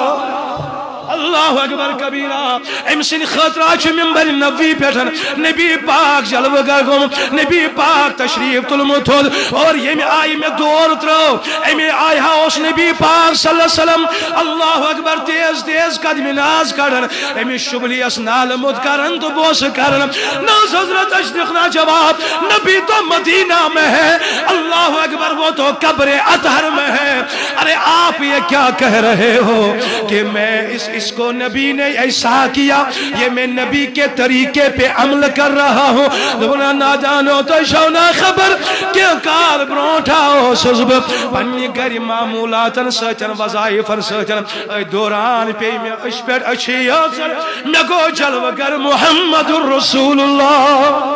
اللہ اکبر کبیرہ امسن خطرہ چھ منبر نبی پیٹھن نبی پاک جلوہ گرگم نبی پاک تشریف تلمت اور یہ میں آئی میں دور ترو امی آئی ہاؤس نبی پاک صلی اللہ علیہ وسلم اللہ اکبر تیز تیز قدم ناز کرن امی شبلی اس نالمت کرن تو بوس کرن ناز حضرت اشتقنا جواب نبی تو مدینہ میں ہے اللہ اکبر وہ تو قبر اطہر میں ہے ارے آپ یہ کیا کہہ رہے ہو کہ میں اس کو نبی نے ایسا کیا یہ میں نبی کے طریقے پہ عمل کر رہا ہوں دبنا نادانو تو شونا خبر کہ کار برونٹا ہو سزب پنی گری معمولاتن سچن وظائفن سچن دوران پہ میں اشپیٹ اچھی آسر میں گو جلو گر محمد الرسول اللہ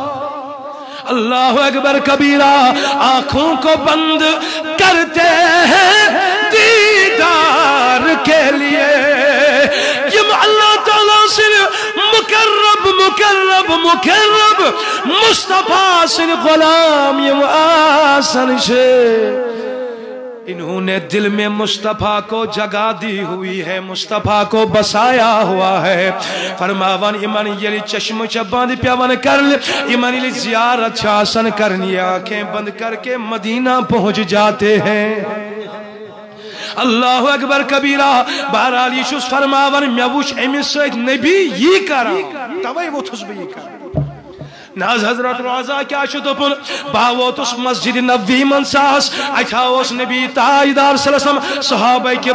اللہ اکبر کبیرہ آنکھوں کو بند کرتے ہیں دیدار کے لیے یم اللہ تعالیٰ سے مقرب مصطفیٰ سے غلام یم آسن سے انہوں نے دل میں مصطفیٰ کو جگہ دی ہوئی ہے مصطفیٰ کو بسایا ہوا ہے فرماوان ایمان یلی چشم چباند پیوان کرل ایمان یلی زیارت چاسن کرنی آنکھیں بند کر کے مدینہ پہنچ جاتے ہیں اللہ اکبر کبیرہ بہرحال یہ شس فرماوان میں وچ امیس سید نبی یہ کرا توائی وہ تھس بھی یہ کرا ناز حضرت روزہ کیا شدپن باوتس مسجد نبی منساس اچھاوس نبی تاجدار صلی اللہ علیہ وسلم صحابہ کے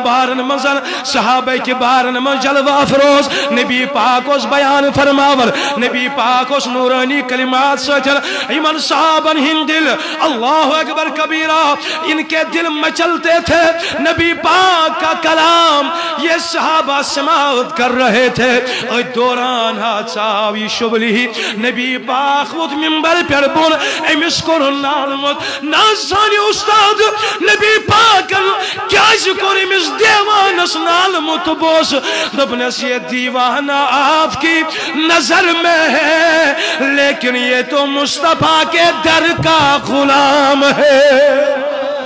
بارن من جلوہ افروز نبی پاک اس بیان فرماور نبی پاک اس نورانی کلمات سچن ایمن صحابن ہن دل اللہ اکبر کبیرہ ان کے دل مچلتے تھے نبی پاک کا کلام یہ صحابہ سماعت کر رہے تھے دوران حادثہ وی شبلی نبی پاک خود منبر پر بول امس کرن نالمت نازانی استاد نبی پاکن کیا ذکر امس دیوانس نالمت بوس دبنس یہ دیوانہ آپ کی نظر میں ہے لیکن یہ تو مصطفیٰ کے در کا غلام ہے ارے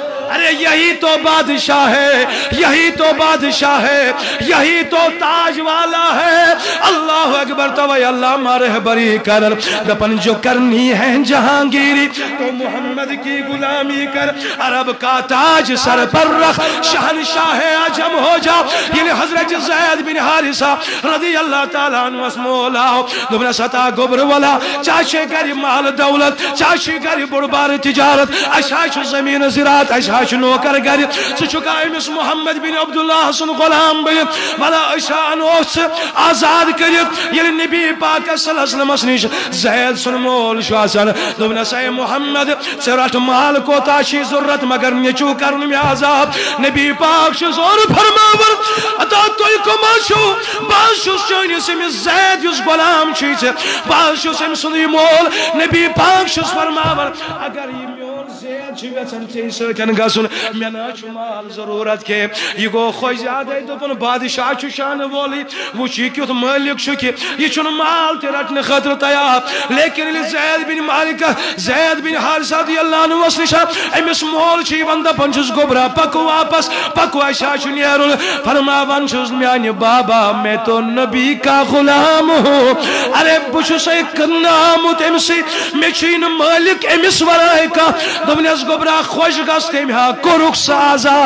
ارے یہی تو بادشاہ ہے، یہی تو بادشاہ ہے، یہی تو تاج والا ہے۔ اللہ اکبر تو اللہ مارے بری کر دپن جو کرنی ہے جہانگیری تو محمد کی غلامی کر، عرب کا تاج سر پر رکھ، شہنشاہ عجم ہو جا۔ یعنی حضرت زید بن حارثہ رضی اللہ تعالیٰ عنہ اس مولا دبنا ستا گبر والا چاچے گری مال دولت، چاچے گری بڑبار تجارت، اشاش زمین زراعت، اشاش نوکر گری سچکا امس محمد بن عبداللہ سن غلام بن والا اشان اس آزاد کرت۔ یعنی نبی پاک صلی اللہ علیہ وسلم نش زید سن مول شاسن دبنا سے محمد سرات مال کو تاشی ضرورت مگر نیچو کرن میں آزاد۔ نبی پاک شزور فرماور اتا توی کما شو باشو شانی سمی زید یس غلام چیز باشو سمی سنی مول۔ نبی پاک شز فرماور اگر یہ میون زید چی ویسن چی سوچن گسن میں ناچو مال ضرورت کے یہ گو خوش زیادہ دپن بادشاہ چو شان وولی وہ چی کیوت مالک شو کی یہ چون مال تے رٹنے خطر تیار، لیکن زید بن مالک زید بن حارثہ رضی اللہ عنہ وسنشا امس مول چی وندہ پنچس گبرا پکو واپس پکو ایشا چو نیرون فرما ونچس میانی بابا میں تو نبی کا غلام ہوں، ارے بچو سے کنامت امسی میں چین مالک امس ورائے کا دبنیس گبرا خوش گس تیمہا کرک سازا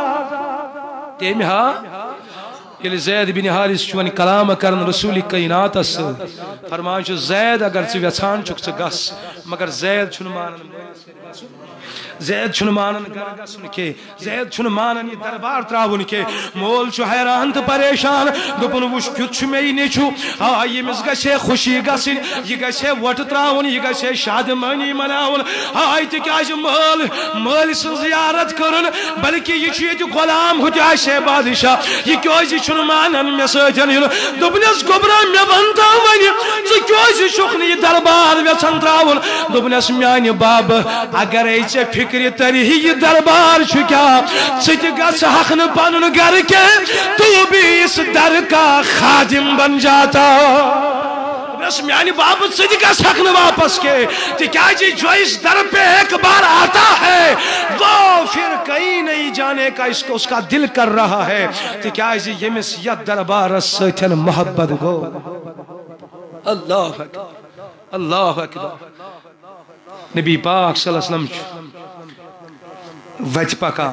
تیمہا یلی زید بن حارث چون کلام کرن رسول کائنات اس فرمان چو زید اگر چو ویچان چک چو گس مگر زید چون مانن زید چھن مانن گرگا سن کے زید چھن مانن یہ دربار تراون کے مول چھو حیران تو پریشان دپن وش کیت چھ میں نیچو یہ مس گشے خوشی گسن یہ گشے وٹ تراون یہ گشے شادمانی مناون تے کیاز مال سن زیارت کرن بلکہ یہ چھ غلام ہوتی آشے بادشاہ یہ کیاز چھن مانن میں سجن دپنس گبرا میں ونتا ونی ژ کیاز چھکھ یہ دربار وچن تراون دپنس میانی باب اگر ایچے فکر تری یہ دربار چھکیا سچ گس حق نہ پنن گھر کے تو بھی اس در کا خادم بن جاتا۔ بس میانی باب سچ گس حق نہ واپس کے تکیاجی جو اس در پہ ایک بار آتا ہے وہ پھر کہیں نہیں جانے کا اس کا دل کر رہا ہے تکیاجی یہ مسیت دربار سچن محبت گو۔ اللہ اکبر اللہ اکبر۔ نبی پاک صلی اللہ علیہ وسلم وچ پکا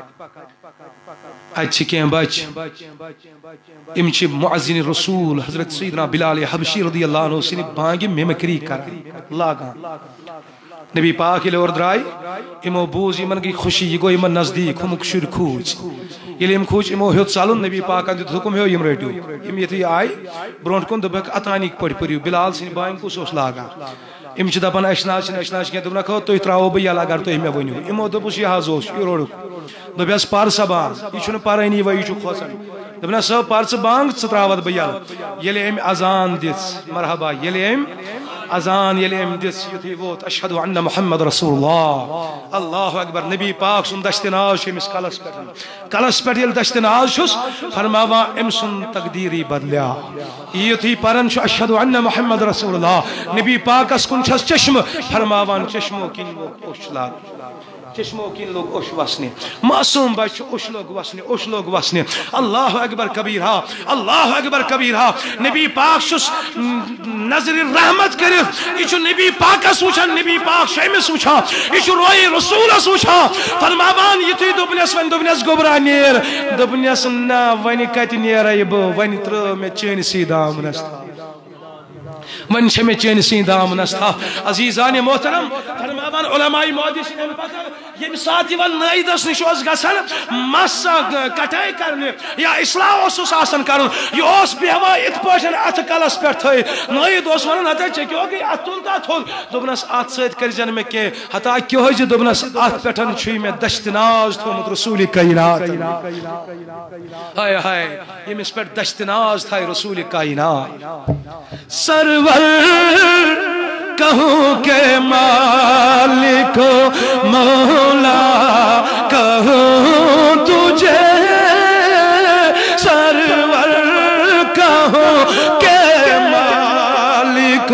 اچھی کہیں بچ امچی معزین رسول حضرت سیدنا بلال حبشی رضی اللہ عنہ سنی بانگی میمکری کر لاغا نبی پاک یہ اور درائی امو بوز امن کی خوشی یہ گو امن نزدیک ہم کشور کھوچ یہ ام کھوچ امو ہیت سالون نبی پاک اندر حکم ہے ام ریڈیو ام یہ آئی برونٹ کن دبک اتانیک پڑھ پڑھیو بلال سنی بانگ کو سوس لاغا ام چھ دپان اشناش کیا دپنا کھو تو تراو بہ یل اگر تو میں ونیو امو دپس یہ حظ اوس یہ روڑک دپیس پارسا بانگ یہ چھن پارانی و یہ چھ کھوسن دپنا سو پارس بانگ ژ تراوت بہ یل یل ام اذان دس مرحبا یل ام اذان یل ام دس یتھی ووت اشہد ان محمد رسول اللہ اللہ اکبر نبی پاک سن دشتناز شمس کلس پٹ یل دشتناز چھس فرماوا ام سن تقدیری بدلیا یتھی پرن چھ اشہد ان محمد رسول اللہ نبی پاک اس کن چھس چشم فرماوان چشمو کن اوشلا چشمو کن لوگ اوش وسنے معصوم بچ اوش لوگ وسنے اللہ اکبر کبیرہ اللہ اکبر کبیرہ نبی پاک شس نظر رحمت کرف یہ نبی پاک سوچا نبی پاک شیمس وچھا یہ روئی رسول سوچا فرماوان یہ تھی دبنس گبرا نیر دبنس نا ونی کت نیرائی بو ونی تر میں چین سیدھا منستا من چھ میں چین سیدھا منستا عزیزان محترم فرماوان علماء محدثین ان پتر یہ ساتھی ون نائدس نشوز گسن مس کٹائی کرنے یا اصلاح اسس آسن کرن یہ اس بیوا ات پوشن ات کلس پہ تھے نائد اس ون ہتا چکیو گئی اتل تا تھول دبنس ات سید کر جن میں کہ ہتا کیو ج دبنس ات پٹن چھ میں دشتناز تھومت رسول کائنات ہائے ہائے یہ مس پہ دشتناز تھا رسول کائنات سرور کہوں کہ مالک مولا کہوں تجھے سرور کہوں کہ مالک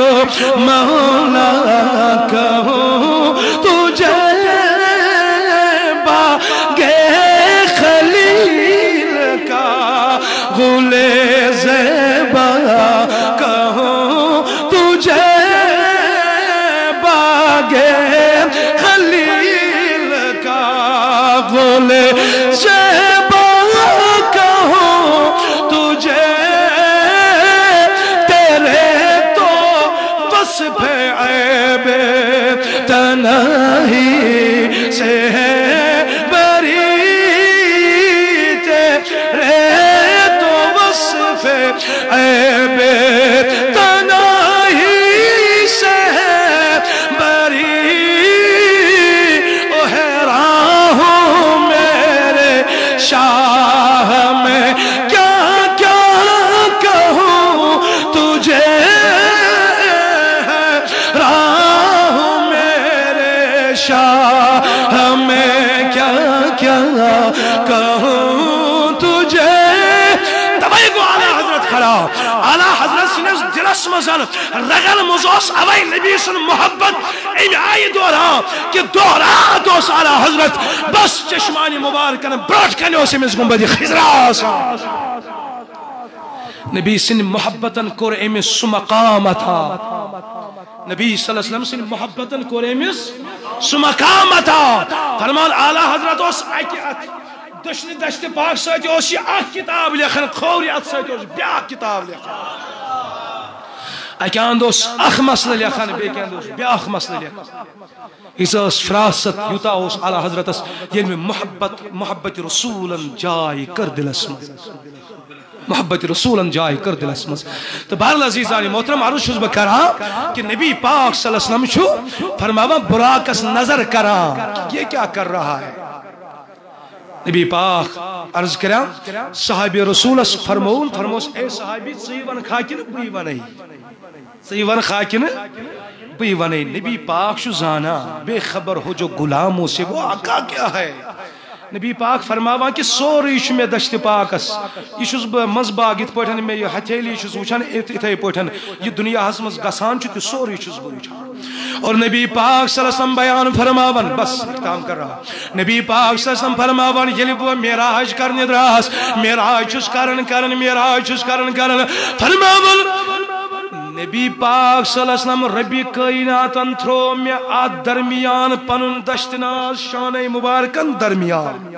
مولا کہوں تجھے اے بے تنہائی سے بری او حیران ہوں میرے شاہ میں کیا کیا کہوں تجھے حیران ہوں میرے شاہ میں کیا کیا کہوں تجھے تبائی کو اعلیٰ حضرت کھڑا اعلیٰ حضرت سنس دلس مزن رغل مزوس اوئی نبی سن محبت ایم آئی دورا کہ دورا دوس اعلیٰ حضرت بس چشمانی مبارکن بروٹ کنی اسے مز گنبدی خضراس نبی سن محبتن کور ایم سمقامتا نبی صلی اللہ علیہ وسلم سن محبتن کور ایم سمقامتا فرمان اعلیٰ حضرت اس دشنی دشت پاک ساتھ اس یہ اخ کتاب لکھن خوری ات ساتھ اس بیاکھ کتاب لکھن اکان دوس اخ مسئلہ لکھن بیکان دوس بیاکھ مسئلہ لکھن اس فراست یوتا اس اعلیٰ حضرت اس یہ میں محبت رسولا جائے کر دل اسمت محبت رسولا جائے کر دل اسمت تو بہرحال عزیزانی محترم عرض شز بکرا کہ نبی پاک صلی اللہ علیہ وسلم چھو فرماوا براکس نظر کرا یہ کیا کر رہا ہے نبی پاک عرض کرا صحابی رسول فرموس اے صحابی صحیح خاکن بئی ونائی صحیح خاکن بئی ونائی نبی پاک شو زانا بے خبر ہو جو غلاموں سے وہ آقا کیا ہے نبی پاک فرماوان کہ سوری چھ میں دشت پاکس یہ چھس بہ مزباگ ات پٹھن میں یہ ہتھیلی چھس وچھان اتھے پٹھن یہ دنیا ہس مز گسان چھ سوری چھس بہ وچھان اور نبی پاک صلی اللہ علیہ وسلم بیان فرماوان بس اختتام کر رہا نبی پاک صلی اللہ علیہ وسلم فرماوان یلی بہ معراج کرنے دراس معراج چھس معراج چھس کرن فرماوان نبی پاک صلی اللہ علیہ وسلم ربی کائناتن تھرو میں آت درمیان پنن دشتناز شانہ مبارکن درمیان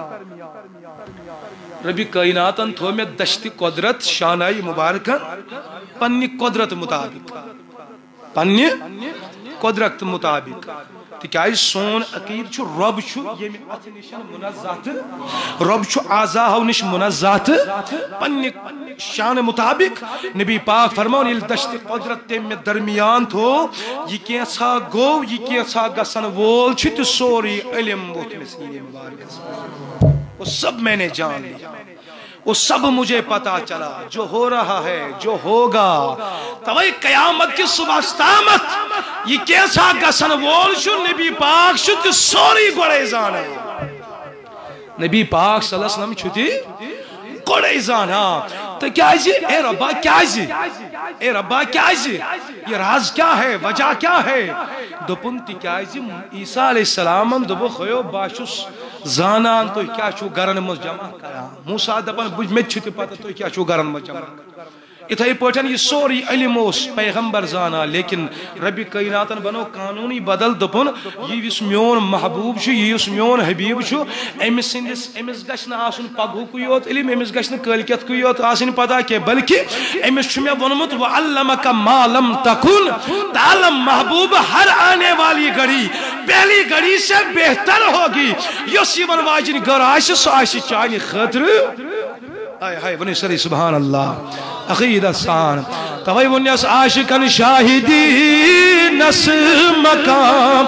ربی کائناتن تھرو میں دشت قدرت شانہ مبارکن پنی قدرت مطابق پنی قدرت مطابق تکیاز سون عقید چھو رب چھو یہ اتھ نشن منزات رب چھو اعضاء نش منزات پنی شان مطابق نبی پاک فرماؤن یہ دشت قدرت تیم میں درمیان تھو یہ کیسا گو یہ کیسا گسن وول چھت سوری علم بوت میں سینے مبارک وہ سب میں نے جان لیا وہ سب مجھے پتا چلا جو ہو رہا ہے جو ہوگا توئی قیامت کی صبح استامت یہ کیسا گسن وول شو نبی پاک شو تی سوری گوڑے زانا نبی پاک صلی اللہ علیہ وسلم چھتی گوڑے زانا تو کیا جی اے ربا کیا جی اے ربا کیا جی یہ راز کیا ہے وجہ کیا ہے دوپن تی کیا جی عیسیٰ علیہ السلام دوپو خیو باشوس زانان تو کیا چھو گرن مز جمع کرا موسیٰ دپن بج میں چھتی پتا تو کیا چھو گرن مز جمع کرا اتھائی پوٹھن یہ سوری علم اس پیغمبر زانا لیکن ربی کائناتن بنو قانونی بدل دپن یہ اس میون محبوب چھو یہ اس میون حبیب چھو امس گشن آسن پگہو کو یوت علم امس گشن کلکت کو یوت آسن پتا کہ بلکہ امس چھو میں ونمت وعلمک ما لم تکن تعلم محبوب ہر آنے والی گھڑی پہلی گھڑی سے بہتر ہوگی یس یمن واجن گر آش سو آش چانی خطر آئے ہائے ونی سری سبحان اللہ عقید سان توئی ونیس عاشقن شاہدی نس مقام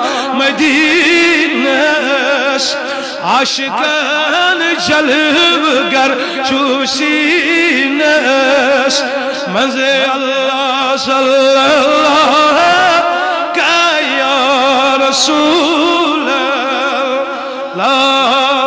مدینس عاشقن جلوگر چوسی نس منز اللہ صلی اللہ کا یا رسول اللہ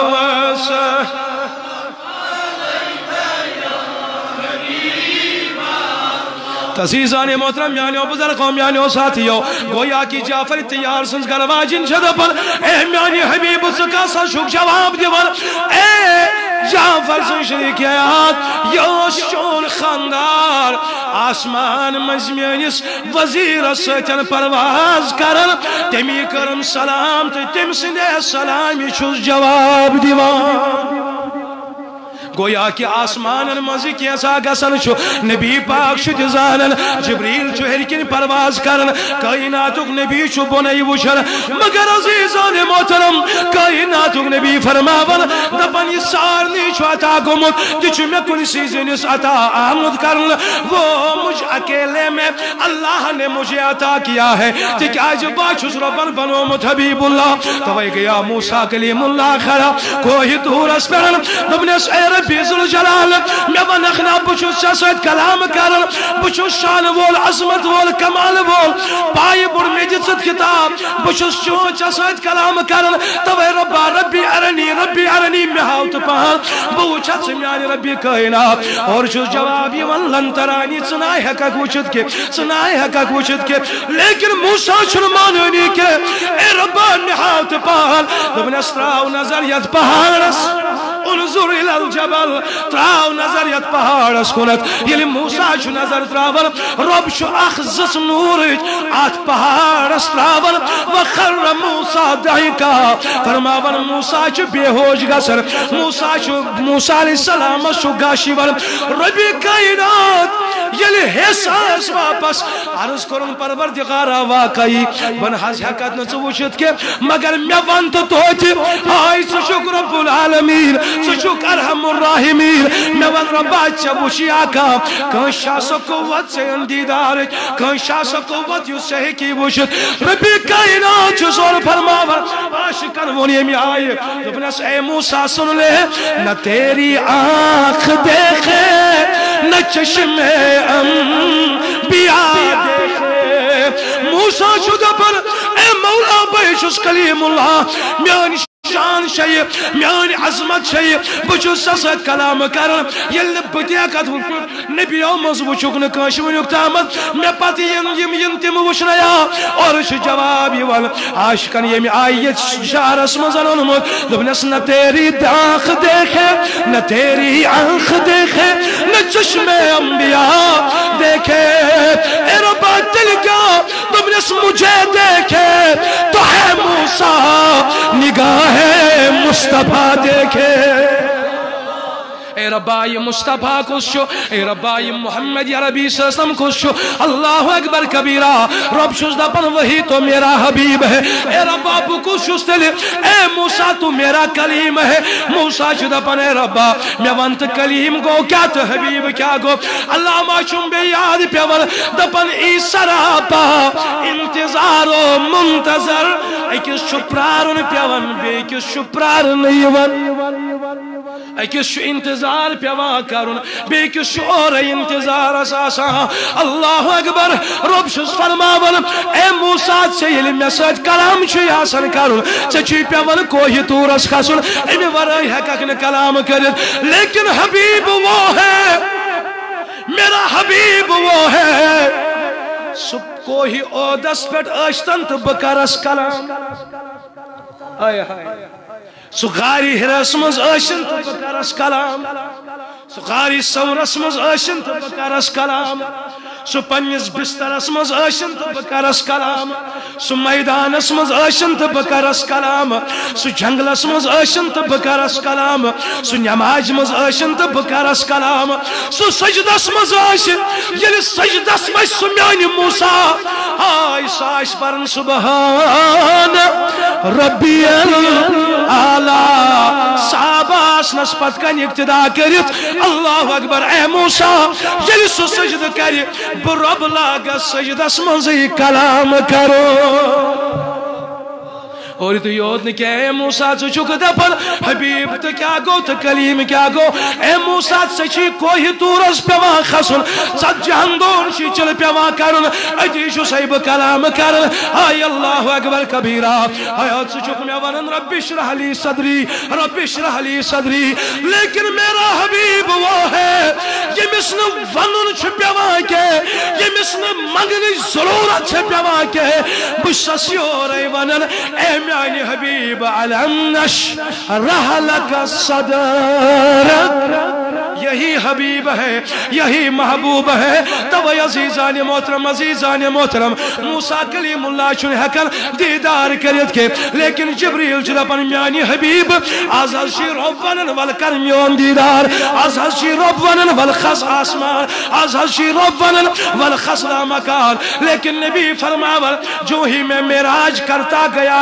عزیزان محترم یعنی بزرگ قوم یعنی ساتھیو گویا کی جعفر تیار سنس گرواجن شدپن اے میانی حبیب سکا سا شک جواب دیوان اے جعفر سن شریک حیات یوش چون خاندار آسمان مزمینس وزیر ستن پرواز کرن تمی کرم سلام تم سندے سلامی چھوز جواب دیوان گویا کہ آسمان مزی کیسا گسن چھو نبی پاک شد زانن جبریل چھو ہرکن پرواز کرن کائناتک نبی چھو بنائی وشن مگر عزیزان محترم کائناتک نبی فرماون دپن یہ سارنی چھو عطا گمت تچو میں کن سیزنس عطا آمد کرن وہ مجھ اکیلے میں اللہ نے مجھے عطا کیا ہے تک آج باچھس ربن بنومت حبیب اللہ توئی گیا موسیٰ کلیم اللہ خرا کوئی دور اسپرن دبنس اے ربی ذوالجلال میں ونخنا بچھس سسد کلام کرن بچھس شان وول عظمت وول کمال وول پائی بڑ میجت کتاب بچھس چون سسد کلام کرن توئی ربا ربی ارنی میں ہاوت پہن بوچھت سمیانی ربی کائنات اور چھس جوابی ون لن ترانی چنائی حقا کوچت کے چنائی حقا کوچت کے لیکن موسیٰ چھرمانونی کے اے ربان میں ہاوت پہن دبنس تراؤ نظر ید پہانس انظر الى الجبل تراؤ نظر ید پہانس کنت یلی موسیٰ چھو نظر تراؤن رب چھو اخزس نورج آت پہانس تراؤن وخر موسیٰ دہیکا فرماون موسیٰ چھو بے ہوش گسر موسیٰ علیہ السلام چھو گاشی ون ربی کائنات یلی حساس واپس عرض کرن پروردگارا واقعی بن حس حقت نچو وچت کے مگر میں ونت توتی آئی سشک رب العالمین سشک ارحم الراحمین میں ون ربا چبوشی آکا کن شاس قوت سے اندیدار کن شاس قوت یو سہی کی وچت ربی کائنات چو زور فرماور عاشقن ونی میں آئے دبنس اے موسیٰ سن لے نہ تیری آنکھ دیکھے نہ چشم انبیاء دیکھے موسیٰ شدہ پر اے مولا بیشس کلیم اللہ میانی شان شئی میانی عظمت شئی بچو سسد کلام کرن یل بتیاکت نبی آمز بچوک نکاش ونیک تامد میں پاتی ینتم وشنیا اور شو جواب یوال عاشقن یمی آیت شعر اسمزن انمود دبنس نہ تیری آنکھ دیکھے نہ تیری آنکھ دیکھے نہ چشم انبیاء دیکھے اے ربا دل کا دبنس مجھے دیکھے تو ہے موسیٰ نگاہ مصطفیٰ دیکھے اے ربائی مصطفیٰ کس شو اے ربائی محمد یا ربی صلی اللہ علیہ وسلم کس شو اللہ اکبر کبیرہ رب شوز دا پن وہی تو میرا حبیب ہے اے ربا بکس شوز تلی اے موسیٰ تو میرا کلیم ہے موسیٰ شو دا پن اے ربا میں ونت کلیم گو کیا تو حبیب کیا گو اللہ ما چون بے یاد پیول دا پن ای سراپا انتظار و منتظر ایکس شپرارن پیون بے ایکس شپرارن نیون ایکس شو انتظار پیوا کرن بیکس شو اور انتظار اساسا اللہ اکبر رب شس فرماون اے موسیٰ سے علم سات کلام چھو یاسن کرن چچی پیون کوئی تورس خسن امی ورائی حقاقن کلام کرد لیکن حبیب وہ ہے میرا حبیب وہ ہے سب کوئی اودس پیٹ اشتن تو بکرس کلام آئے آئے سغاری ہرسمز اشن تو بکرس کلام سغاری سورسمز اشن تو بکرس کلام سو پنیز بسترسمز اشن تو بکرس کلام سو میدانسمز اشن تو بکرس کلام سو جنگلسمز اشن تو بکرس کلام سو نماجمز اشن تو بکرس کلام سو سجدسمز اشن یلی سجدسمز سو میانی موسیٰ آئی ساش پرن سبحان ربی العالی صحاباس نسبت کن اقتدا کرت اللہ اکبر اے موسیٰ یلی سو سجد کری برب لاغا سجدس منزی کلام کرو اور تو یود نے کیا اے موسیٰ چک دپن حبیب تو کیا گو تو کلیم کیا گو اے موسیٰ سچی کوئی تورس پیوان خسن سچ جہندون شی چل پیوان کرن ادیشو سیب کلام کرن آئی اللہ اکبر کبیرہ آیات سچک میں ونن رب اشرح لی صدری رب اشرح لی صدری لیکن میرا حبیب وہ ہے یہ مسن ونن چھ پیوان کے یہ مسن منگنی ضرورت چھ پیوان کے بشسی ہو رہی ونن اے میانی حبیب علم نشرح لک صدرک یہی حبیب ہے، یہی محبوب ہے۔ تو عزیزان محترم، عزیزان محترم، موسیٰ کلیم اللہ چھن ہکن دیدار کرت کے، لیکن جبریل چھن اپن میانی حبیب از حضشی رب ونن والکر میون دیدار، از حضشی رب ونن والخص آسمان، از حضشی رب ونن والخص لا مکان۔ لیکن نبی فرماور جو ہی میں معراج کرتا گیا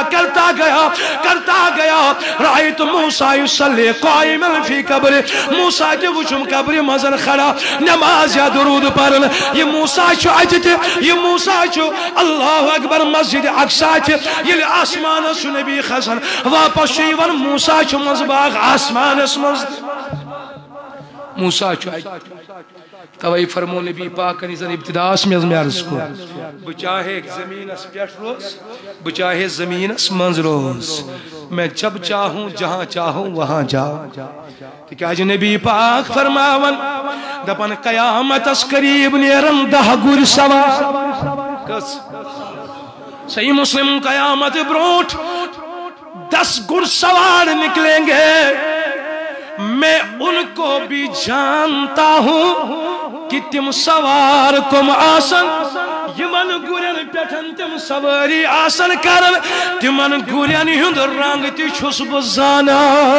رأیت موسیٰ یصلی قائما فی قبر، موسیٰ کے وچم قبر مزن کھڑا نماز یا درود پڑھن۔ یہ موسیٰ چھو اجت، یہ موسیٰ چھو اللہ اکبر مسجد اقصا چھ، یہ آسمان چھو نبی خزن واپس شیون موسیٰ چھو مزباغ آسمان اسمز موسیٰ چھو توئی فرمو نبی پاک نظر ابتداس میں عرض کو بچاہے زمین اس پیٹ روز، بچاہے زمین اس منز روز، میں جب چاہوں جہاں چاہوں وہاں جاؤں۔ کہ آج نبی پاک فرماون دپن قیامت اس قریب نیرن 10 گر سوار، صحیح مسلم قیامت بروٹ 10 گر سوار نکلیں گے، میں ان کو بھی جانتا ہوں کہ تم سوار کم آسن، یمن گرین پیٹھن تم سواری آسن کرن، تمن گرین ہند رنگ تی چھس بزانا۔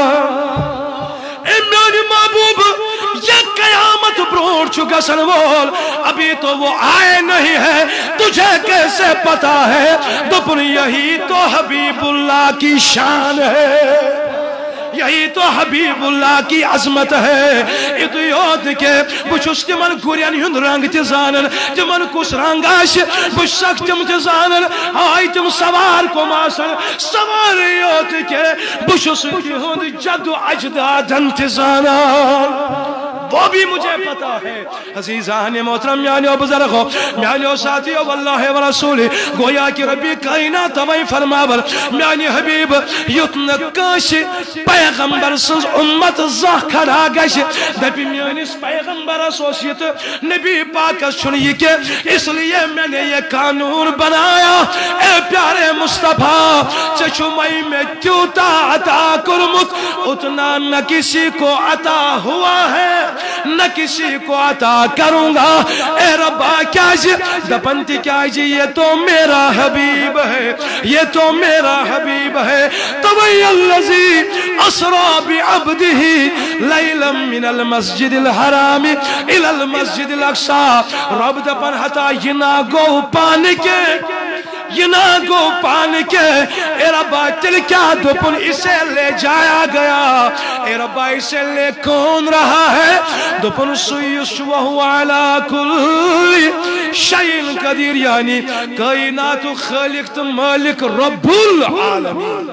اے میری محبوب یہ قیامت بروٹ چکا سنوال، ابھی تو وہ آئے نہیں ہے، تجھے کیسے پتا ہے؟ دپن یہی تو حبیب اللہ کی شان ہے، یہی تو حبیب اللہ کی عظمت ہے۔ ادو یاد کے بچھس تمن گرین ہند رنگ تی زانن، تمن کس رنگ آش بچھک تم تی زانن، آئی تم سوار کو ماسن، سوار یاد کے بچھس ہند جد و اجدادن تی زانن، وہ بھی مجھے پتا ہے۔ عزیزان محترم میانیو بزرگو، میانیو ساتھیو، واللہ ورسول، گویا کہ ربی کائنات وی فرماور میانی حبیب یتن کاش پیغمبر سنز امت زہ کھڑا گش، دبی میانیس پیغمبر سوسیت نبی پاکس چھنی کے، اس لیے میں نے یہ قانون بنایا، اے پیارے مصطفیٰ چچو میں تیوتا عطا کرمت اتنا نہ کسی کو عطا ہوا ہے نہ کسی کو عطا کروں گا۔ اے ربا کیا جی دپنتی کیا جی یہ تو میرا حبیب ہے، یہ تو میرا حبیب ہے۔ طوی اللذی اسرا بعبدہ لیلا من المسجد الحرام الى المسجد الاقصا، رب دپن حتا ینا گو پانکے، ینا گو پانکے، اے ربا تل کیا دپن اسے لے جایا گیا، اے ربا اسے لے کون رہا ہے؟ دپن سویس وہو علا کل شیئن قدیر، یعنی کائنات خالق مالک رب العالمین۔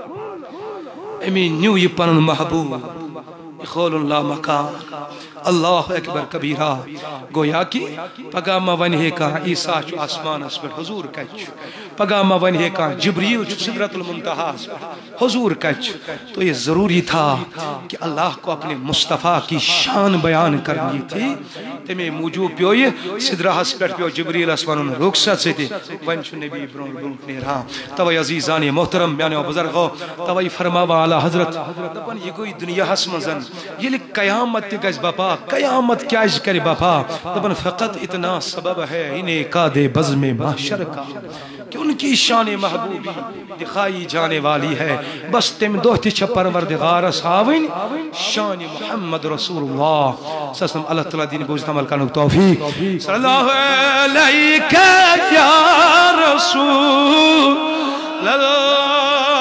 امین نیو یہ پنن محبوب خول لا مکان، اللہ اکبر کبیرہ، گویا کی پگاما ونہے کا عیسیٰ چو آسمان اس پر حضور کچ، پگاما ونہے کا جبریل چو صدرت المنتہا اس پر حضور کچ۔ تو یہ ضروری تھا کہ اللہ کو اپنے مصطفیٰ کی شان بیان کرنی تھی، تمہیں موجود پیوئے صدرہ اس پر پیو جبریل اسمان رخصت سے تھی، ونچ نبی برون برون نیرہاں۔ توی عزیزانی محترم بیانے و بزرگو، توی فرماوا علی حضرت دپن یہ کوئی دنیا حسمزن، یہ لئے قیامت تگز باپا، قیامت کیا اج کرے باپا، دپن فقط اتنا سبب ہے انہیں قادِ بزم محشر کا کہ ان کی شان محبوبی دکھائی جانے والی ہے، بس تم دوہتی چھ پروردگار ساوین شان محمد رسول اللہ صلی اللہ علیہ وسلم۔ اللہ تعالیٰ دین بوجھتا عمل کرنے توفیق۔ صلی اللہ علیہ یا رسول اللہ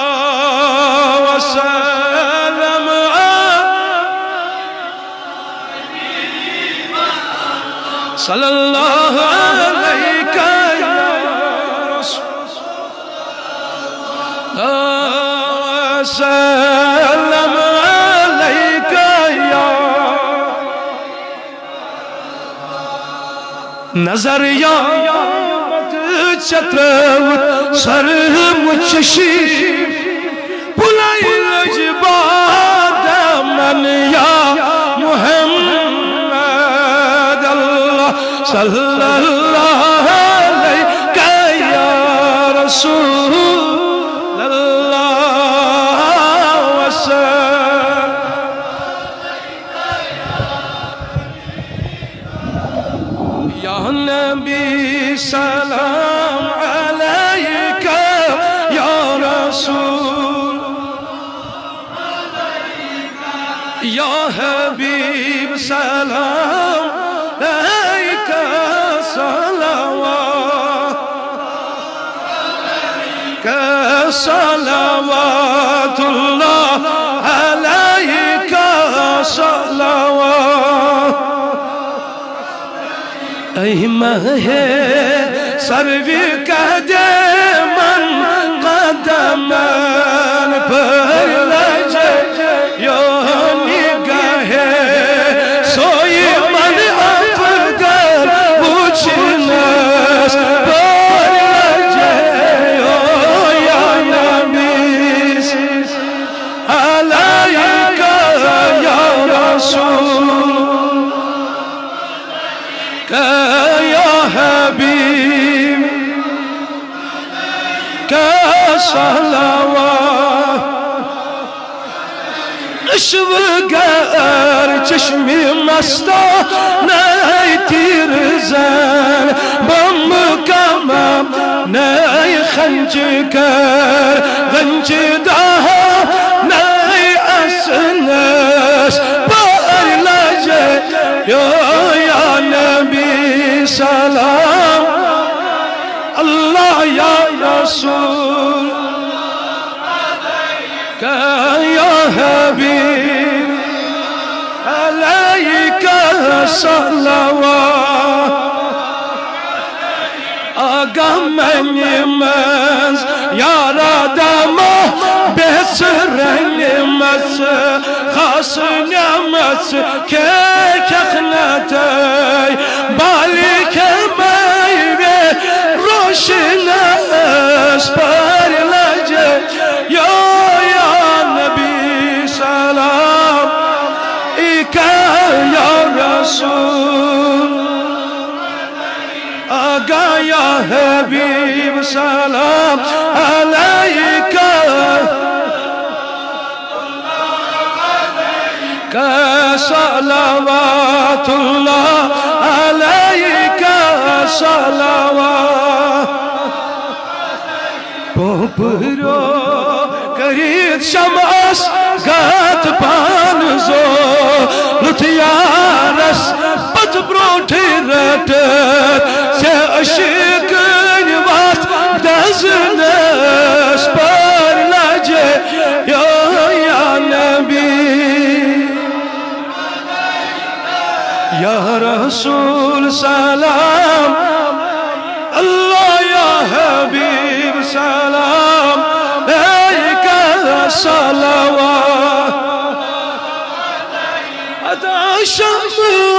وسلم، صلی اللہ علیہ یا رسول وسلم علیہ یا نظر یامت چتر سر مچشی پلائی لجباد من یا محمد صلی اللہ علیہ یا رسول اللہ وسلم۔ يا نبي سلام عليك يا رسول يا حبيب سلام عليك صلوات الله عليك صلوات أي ما هي سروي قدما قدما بلج يوني قهي سوي من أفقر وچنس بلج يا نبي عليك يا رسول يا حبيب كصلوات اشوقر چشمی مستا نای تیرزن بمکمم نای خنجکر غنجدها نای اسنس بارلجه یا نبی سلام الله يا رسول يا حبيب عليك صلوات آقام نماز يا رادمه بسر نماز خاص نماز كيك اخنتي بالك مايبي روشناس بارلجه يا نبي سلام إيك يا رسول آقا يا حبيب سلام عليك صلوات الله عليك صلوات بوبرو كريت شمس قد بانزو لطيارس بتبرو تيرتت سأشيك نبات دزنس برلجه يا نبي يا رسول سلام الله يا حبيب سلام عليك صلوات هذا شمس